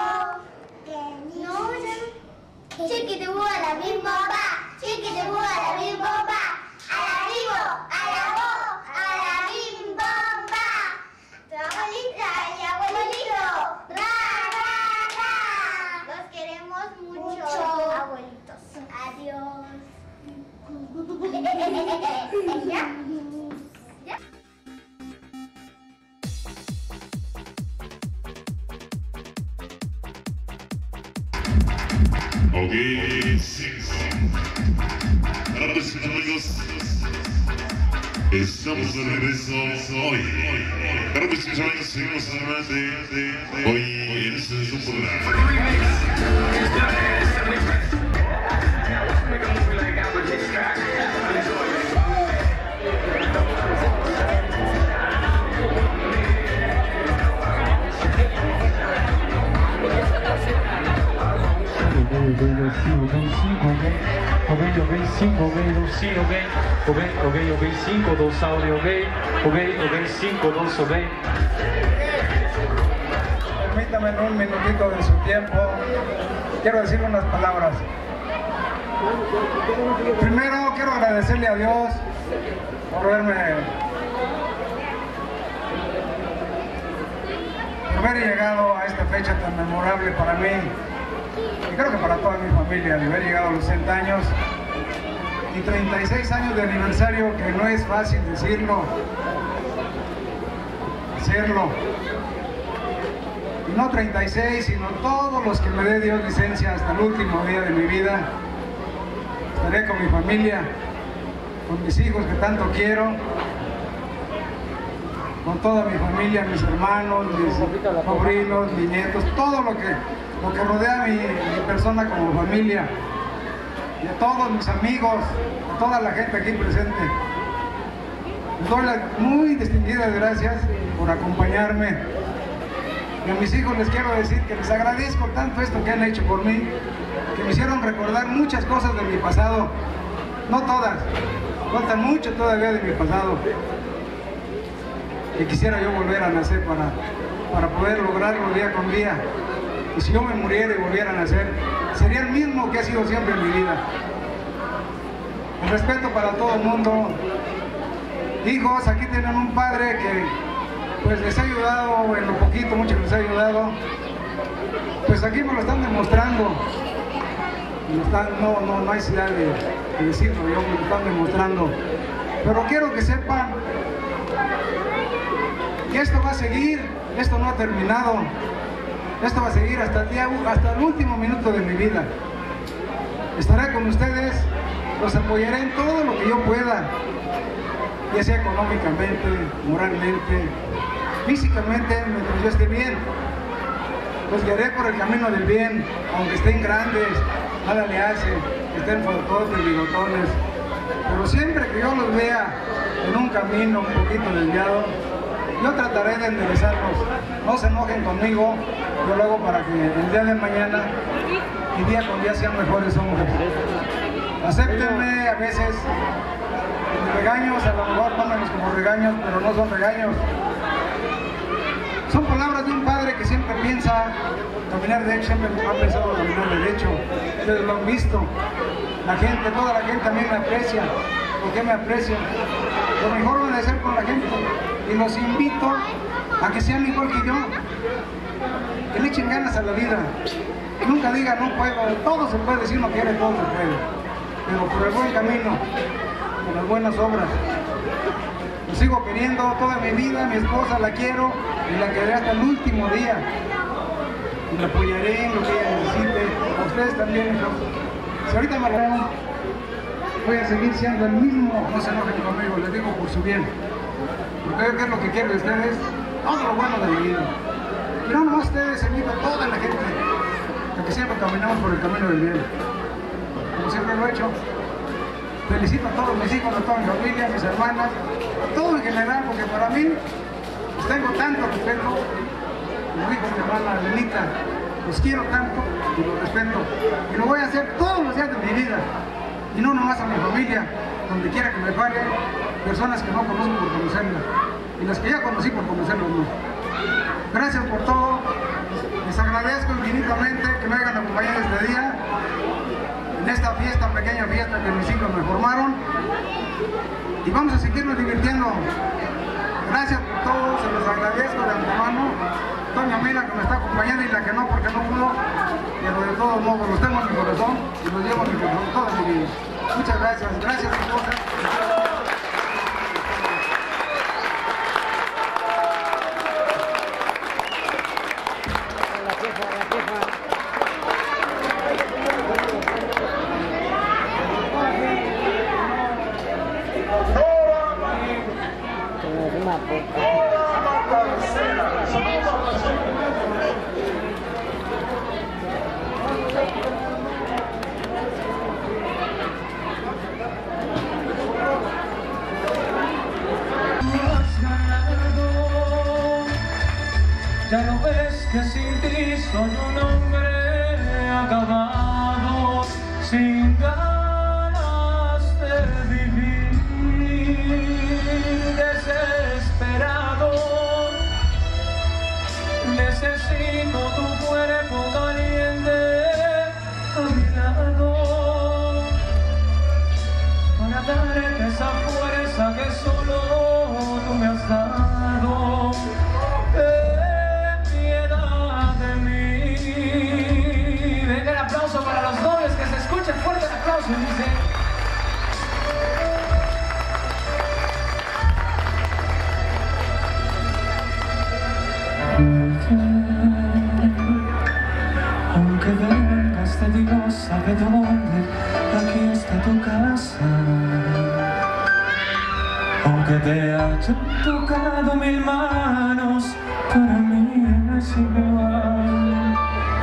Chiquitibú a la bim bomba, chiquitibú a la bim bomba, a la vivo, a la bo, a la bim bomba. Tu abuelita y abuelito, ra, ra, ra. Los queremos mucho, abuelitos. Adiós. ¿Ya? ¿Ya? Ok, sí. Ahora pues amigos, estamos de regreso hoy. Ahora pues amigos, seguimos adelante hoy en este su programa. Ok, 5, 2 audio, ok, 5, 2, ok. Permítame en un minutito de su tiempo, quiero decir unas palabras. Primero quiero agradecerle a Dios por haber llegado a esta fecha tan memorable para mí y creo que para toda mi familia, de haber llegado a los 60 años y 36 años de aniversario, que no es fácil decirlo, hacerlo. Y no 36, sino todos los que me dé Dios licencia hasta el último día de mi vida. Estaré con mi familia, con mis hijos que tanto quiero, con toda mi familia, mis hermanos, mis sobrinos, mis nietos, todo lo que rodea a mi persona como familia, y a todos mis amigos, a toda la gente aquí presente. Les doy las muy distinguidas gracias por acompañarme. Y a mis hijos les quiero decir que les agradezco tanto esto que han hecho por mí, que me hicieron recordar muchas cosas de mi pasado. No todas, falta mucho todavía de mi pasado, que quisiera yo volver a nacer para poder lograrlo día con día. Y si yo me muriera y volviera a nacer, sería el mismo que ha sido siempre en mi vida. El respeto para todo el mundo. Hijos, aquí tienen un padre que pues les ha ayudado en lo poquito, mucho les ha ayudado. Pues aquí me lo están demostrando. No hay necesidad de decirlo, yo me lo están demostrando. Pero quiero que sepan que esto va a seguir, esto no ha terminado. Esto va a seguir hasta el último minuto de mi vida. Estaré con ustedes, los apoyaré en todo lo que yo pueda, ya sea económicamente, moralmente, físicamente, mientras yo esté bien. Los guiaré por el camino del bien, aunque estén grandes, nada le hace, que estén fortotes, bigotones. Pero siempre que yo los vea en un camino un poquito desviado, yo trataré de enderezarlos. No se enojen conmigo, yo lo hago para que el día de mañana y día con día sean mejores hombres. Acéptenme a veces mis regaños, a lo mejor tómenlos como regaños, pero no son regaños. Son palabras de un padre que siempre piensa caminar derecho, siempre ha pensado caminar derecho. Ustedes lo han visto. La gente, toda la gente también me aprecia. ¿Por qué me aprecian? Lo mejor van a ser con la gente. Y los invito a que sean igual que yo. Que le echen ganas a la vida. Nunca digan no puedo. Todo se puede, si uno quiere todo se puede. Pero por el buen camino, por las buenas obras. Los sigo queriendo toda mi vida, mi esposa la quiero y la querré hasta el último día. Y la apoyaré en lo que ella necesite. A ustedes también, hijos. Si ahorita me lo voy a seguir siendo el mismo, no se enojen conmigo, les digo por su bien. Porque yo, ¿qué es lo que quiero de ustedes? Todo lo bueno de mi vida. Y no nomás ustedes, invito a toda la gente a que siempre caminamos por el camino del bien. Como siempre lo he hecho. Felicito a todos mis hijos, a toda mi familia, a mis hermanas, a todo en general, porque para mí les tengo tanto respeto, como dijo mi hermana Lenita, los quiero tanto y los respeto. Y lo voy a hacer todos los días de mi vida. Y no nomás a mi familia, donde quiera que me pare, personas que no conozco por conocerlas, y las que ya conocí por conocerlos no. Gracias por todo, les agradezco infinitamente que me hayan acompañado este día, en esta fiesta, pequeña fiesta que mis hijos me formaron, y vamos a seguirnos divirtiendo. Gracias por todo, se los agradezco de antemano. Doña Mira que me está acompañando y la que no porque no pudo, pero de todos modos los tengo en mi corazón y los llevo en mi corazón toda mi vida. Muchas gracias, gracias esposa. Ya no ves que sin ti soy un hombre acabado, sin ganas de vivir, desesperado. Necesito tu cuerpo caliente a mi lado para darte esa fuerza que solo tú me has dado. Para los novios, que se escuche fuerte el aplauso, dice. Aunque vengas de Dios sabe dónde, aquí está tu casa. Aunque te hayan tocado mil manos, para mí es igual.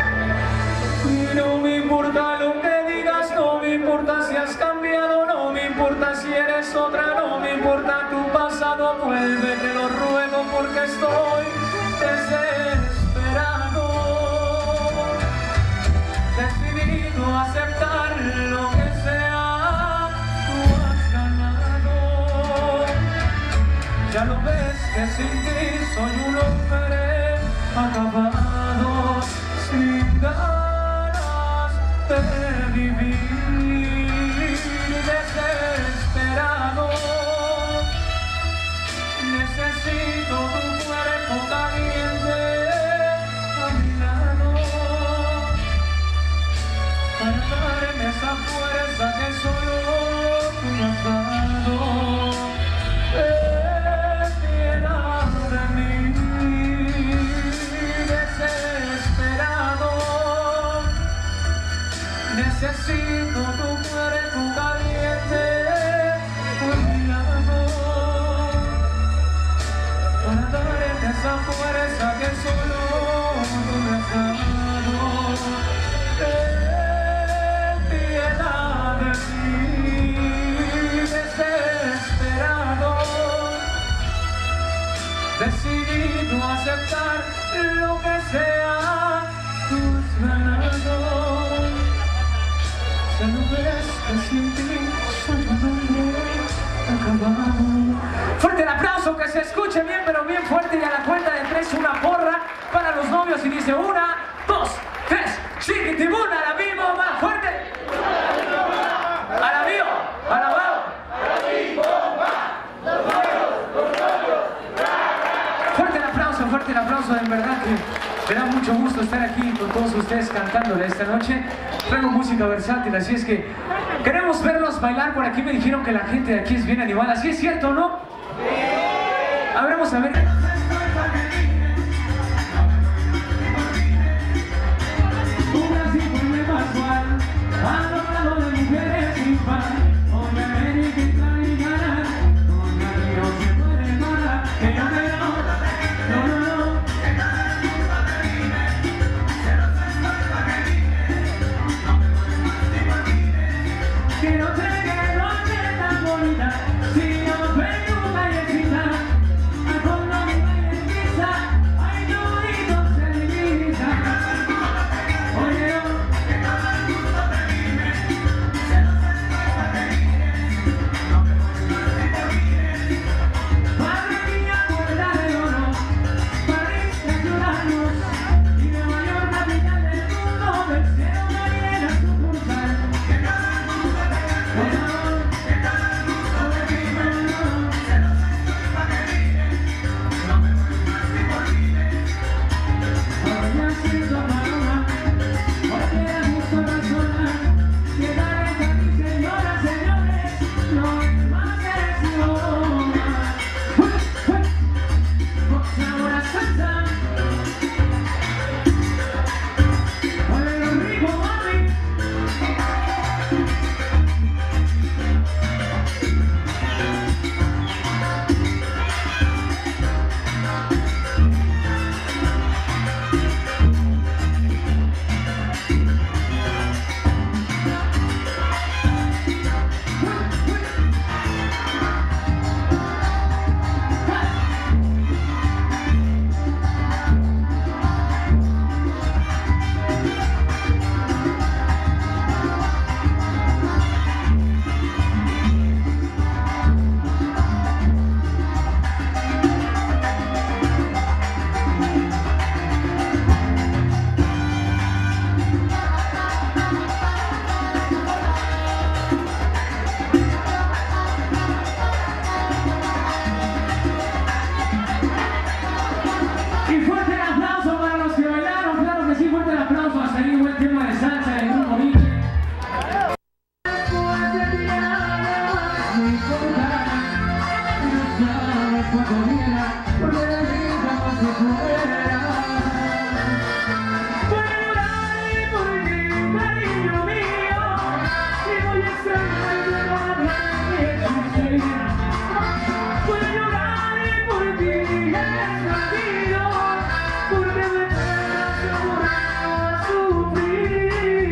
No me importa lo que digas, no me importa si has cambiado, no me importa si eres otra, no me importa tu pasado, vuelve, te lo ruego porque estoy desesperado, decidido a aceptar lo que sea, tú has ganado. Ya lo ves que sin ti soy un hombre acabado, sin ganas de vivir, desesperado. Necesito tu cuerpo caliente a mi lado para darme esa fuerza que solo tú me has dado. Ten piedad de mí, desesperado. Necesito tu cuerpo caliente a mi lado para darte esa fuerza que solo tú me has dado. Ten piedad de mí, desesperado, decidido a aceptar lo que sea, tú has ganado. Ya no ves que sin ti soy un hombre acabado. Fuerte el aplauso, que se escuche bien, pero bien fuerte, y a la cuenta de 3 una porra para los novios y dice 1, 2, 3, chiquitibuna, a la vivo, más fuerte. A la vivo, a la vivo. Fuerte el aplauso, en verdad que me da mucho gusto estar aquí con todos ustedes cantándole esta noche. Traigo música versátil, así es que queremos verlos bailar. Por aquí me dijeron que la gente de aquí es bien animada, ¿sí es cierto o no? Sí. A ver, vamos a ver. Un clásico casual, hablando de mujeres sin pan. Hombre, ven que trae ganas, hombre, no se puede parar. Que no, no, no, no. Que no te quede noche tan bonita, si no ven tu callecita, al fondo mi calle empieza, ay, qué bonito se divisa. Oye, yo, que cada gusto te vive, se lo sé para que vive, no me voy a vivir. Padre mía, puerta de oro, París de ciudadanos, y Nueva York, capital del mundo, del cielo me viene a sucursal. Que cada gusto te vive, que cada gusto te vive, se lo sé para que vive, no me voy más ni por vive. Ahora ya siento paloma, porque da gusto razonar, que tal vez aquí, señoras, señores, no es más que broma. Con sabor a salsa, oye lo rico, mami. Y fuerte el aplauso para los que bailaron, claro que sí, fuerte el aplauso, hasta ahí buen tema de salsa del grupo Nietzsche. No importa, no sabes cuándo viera, porque la vida no se fuera. Voy a llorar por ti, cariño mío, y voy a extrañar de la que existía. Voy a llorar por ti, extraño, porque me dejas a sufrir.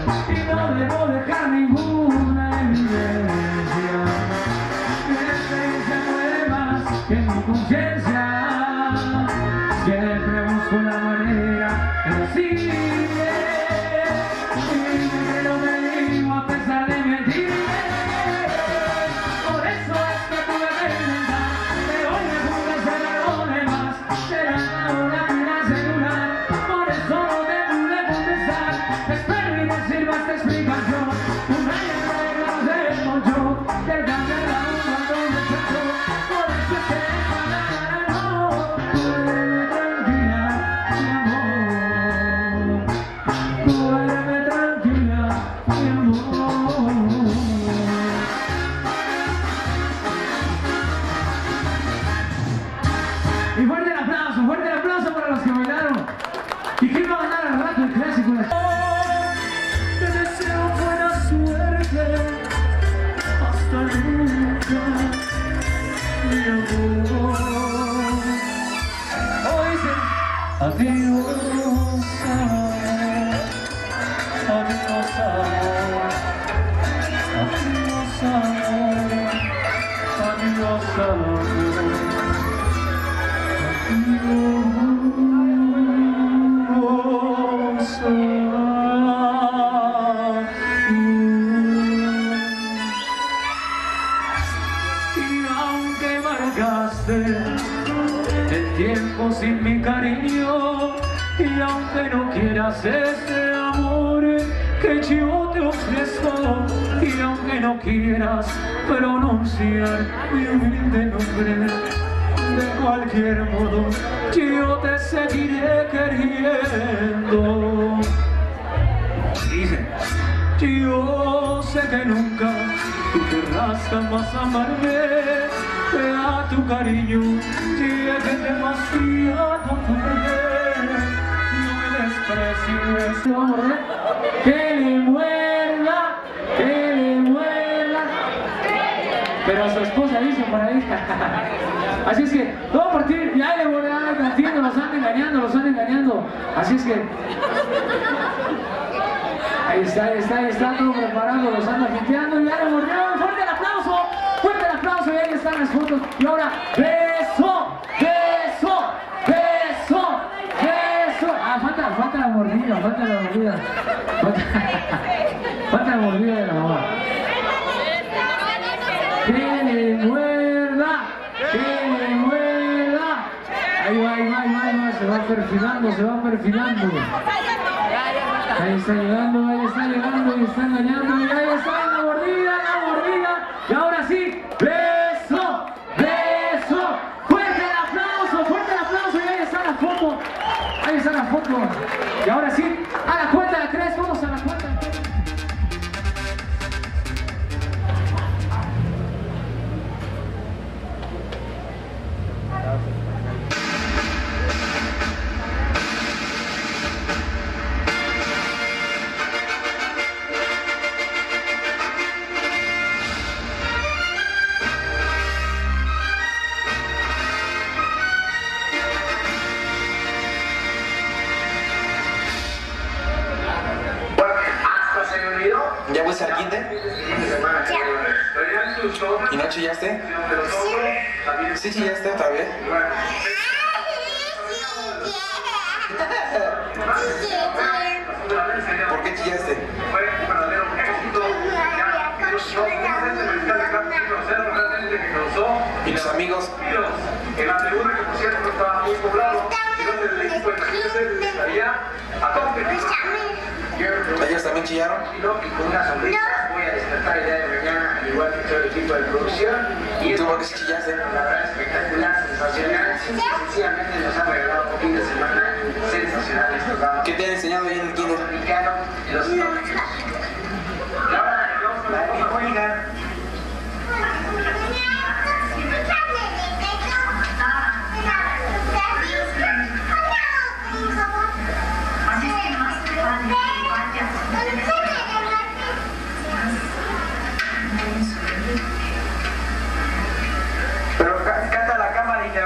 y no debo dejar ninguna evidencia. Mi esencia muere más que mi conciencia. Siempre busco la manera de decirle que no me digo a pesar de mentirme. Por eso es que tuve que intentar, que hoy me juro ser algo de más. Será una pena celular, por eso no te pude contestar. Espero y me sirva esta explicación. Una y otra vez no se desmochó, te cambié la voz cuando me echó. Por eso es que para no. Duéreme tranquila, mi amor. Duéreme tranquila, mi amor. Y fuerte el aplauso para los que bailaron. ¿Y quién va a ganar al rato el clásico? Te deseo buena suerte, hasta nunca, mi amor. Hoy dice, adiós, amor, adiós, amor, adiós, amor, adiós, amor. Y aunque marcaste el tiempo sin mi cariño, y aunque no quieras ese amor que yo te ofrezco, y aunque no quieras pronunciar mi humilde nombre, de cualquier modo yo te seguiré queriendo. Dice, yo sé que nunca tú querrás jamás amarme, que a tu cariño llegue demasiado tarde. No me desprecies, que le muerda, pero a su esposa dice por ahí. Así es que todo a partir de ahí le voy a dar entiendo, los están engañando. Así es que ahí está todo preparado, los anda finteando y ya le mordió. Fuerte el aplauso y ahí están las fotos. Y ahora, beso. Ah, falta la mordida. Falta la mordida de la mamá. Que le muerda. Ahí va, se va perfilando. Ahí está llegando y está engañando y ahí está la mordida. Y ahora sí, beso. Fuerte el aplauso y ahí está la foto. Y ahora sí, a la cuenta de 3, vamos a la cuenta de 3. ¿Ya fuiste al kinder? ¿Y no chillaste? ¿Sí chillaste otra vez? ¿Por qué chillaste? ¿Y tus amigos? En la tribuna que por cierto no estaba muy poblado, sino del equipo de Cajices estaría a tope. ¿Ellos también chillaron? Y con una sonrisa voy a despertar el día de mañana, al igual que todo el equipo de producción. ¿Y tú por qué chillaste? La verdad, espectacular, sensacional. Sencillamente nos han regalado un fin de semana sensacional. ¿Qué te han enseñado ahí en el kinder? Los tópicos. La hora de reloj con la Mónica. Pero canta la cámara y ya.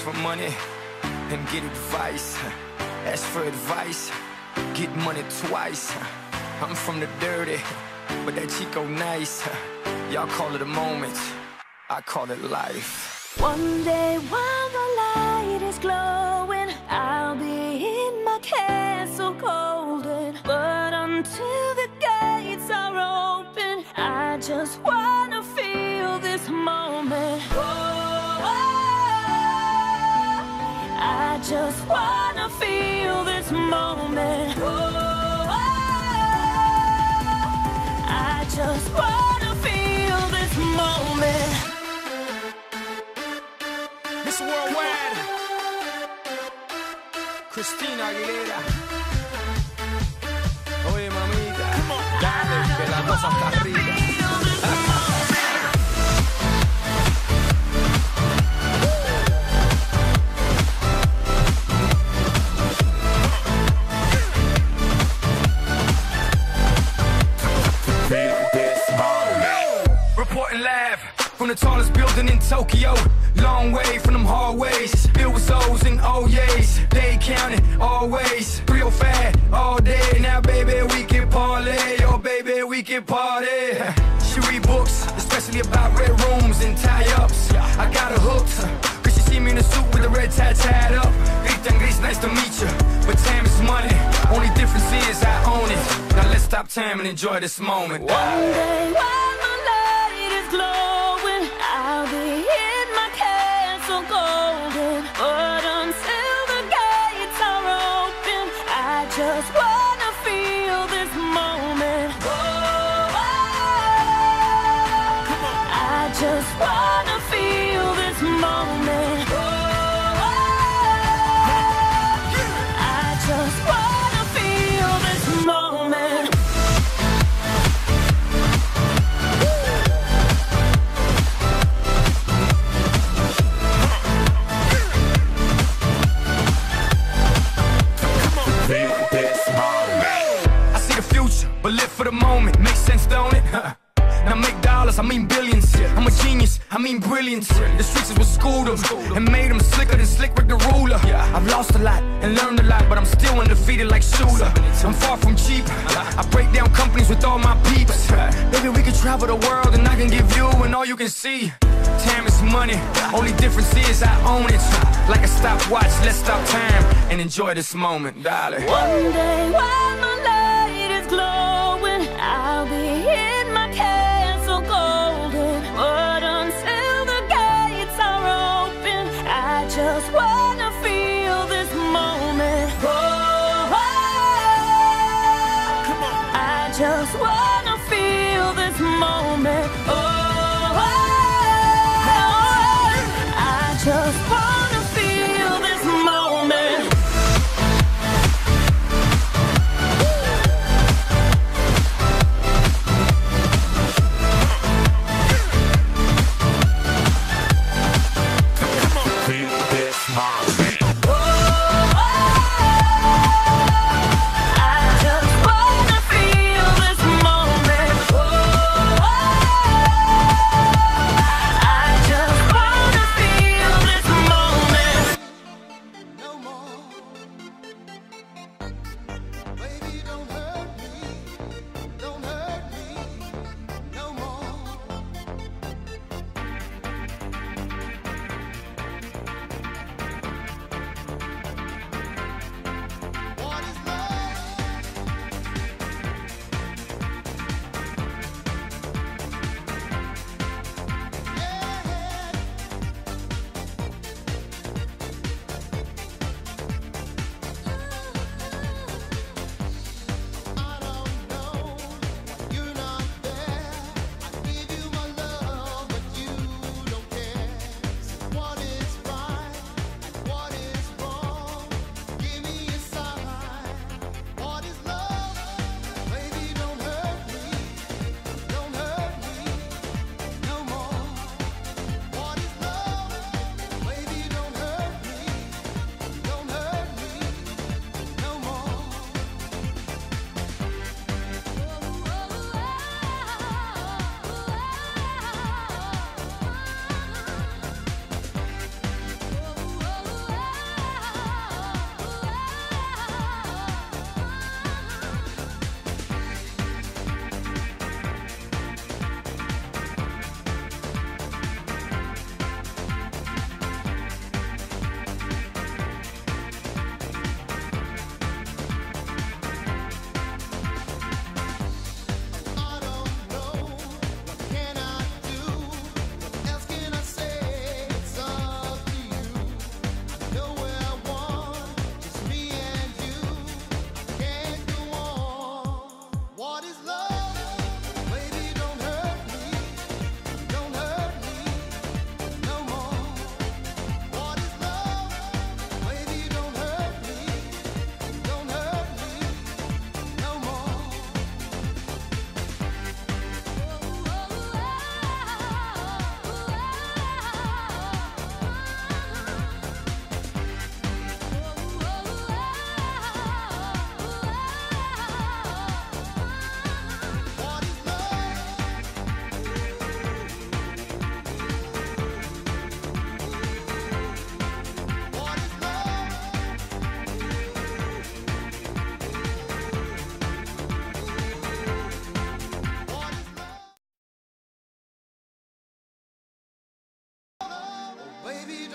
for money and get advice. Ask for advice, get money twice. I'm from the dirty, but that Chico nice. Y'all call it a moment, I call it life. One day while the light is glowing, I'll be in my castle golden. But until the gates are open, I just wanna feel this moment. I just wanna feel this moment. I just wanna feel this moment. Miss Worldwide, Christina Aguilera. Oye, mamita, dale, que la cosa está arriba. Reporting live from the tallest building in Tokyo. Long way from them hallways. Filled with O's and O's. They counting always. 305 all day. Now baby we can parlay. Oh baby we can party. She read books, especially about red rooms and tie-ups. I got her hooked, cause she see me in a suit with a red tie tied up. Christian Gris, nice to meet you, but time is money. Only difference is I own it. Now let's stop time and enjoy this moment. One day while the light is glowing, I'll be in my castle golden. But until the gates are open, I just wanna feel this moment. I just wanna feel this moment. I just wanna feel this moment. I see the future, but live for the moment. Makes sense, don't it? Now make dollars, I mean billions. I'm a genius, I mean brilliance. The streets is what schooled them and made them slicker than Slick Rick the ruler. I've lost a lot and learned a lot, but I'm still undefeated like Shooter. I'm far from cheap, I break down companies with all my peeps. Baby, we can travel the world and I can give you and all you can see. Time is money, only difference is I own it. Like a stopwatch, let's stop time and enjoy this moment, darling. One day while the light is glowing, I'll be in my castle golden. But until the gates are open, I just wanna feel this moment. I just wanna feel this moment. I just wanna feel this moment. Feel this moment.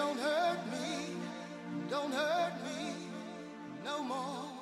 don't hurt me no more.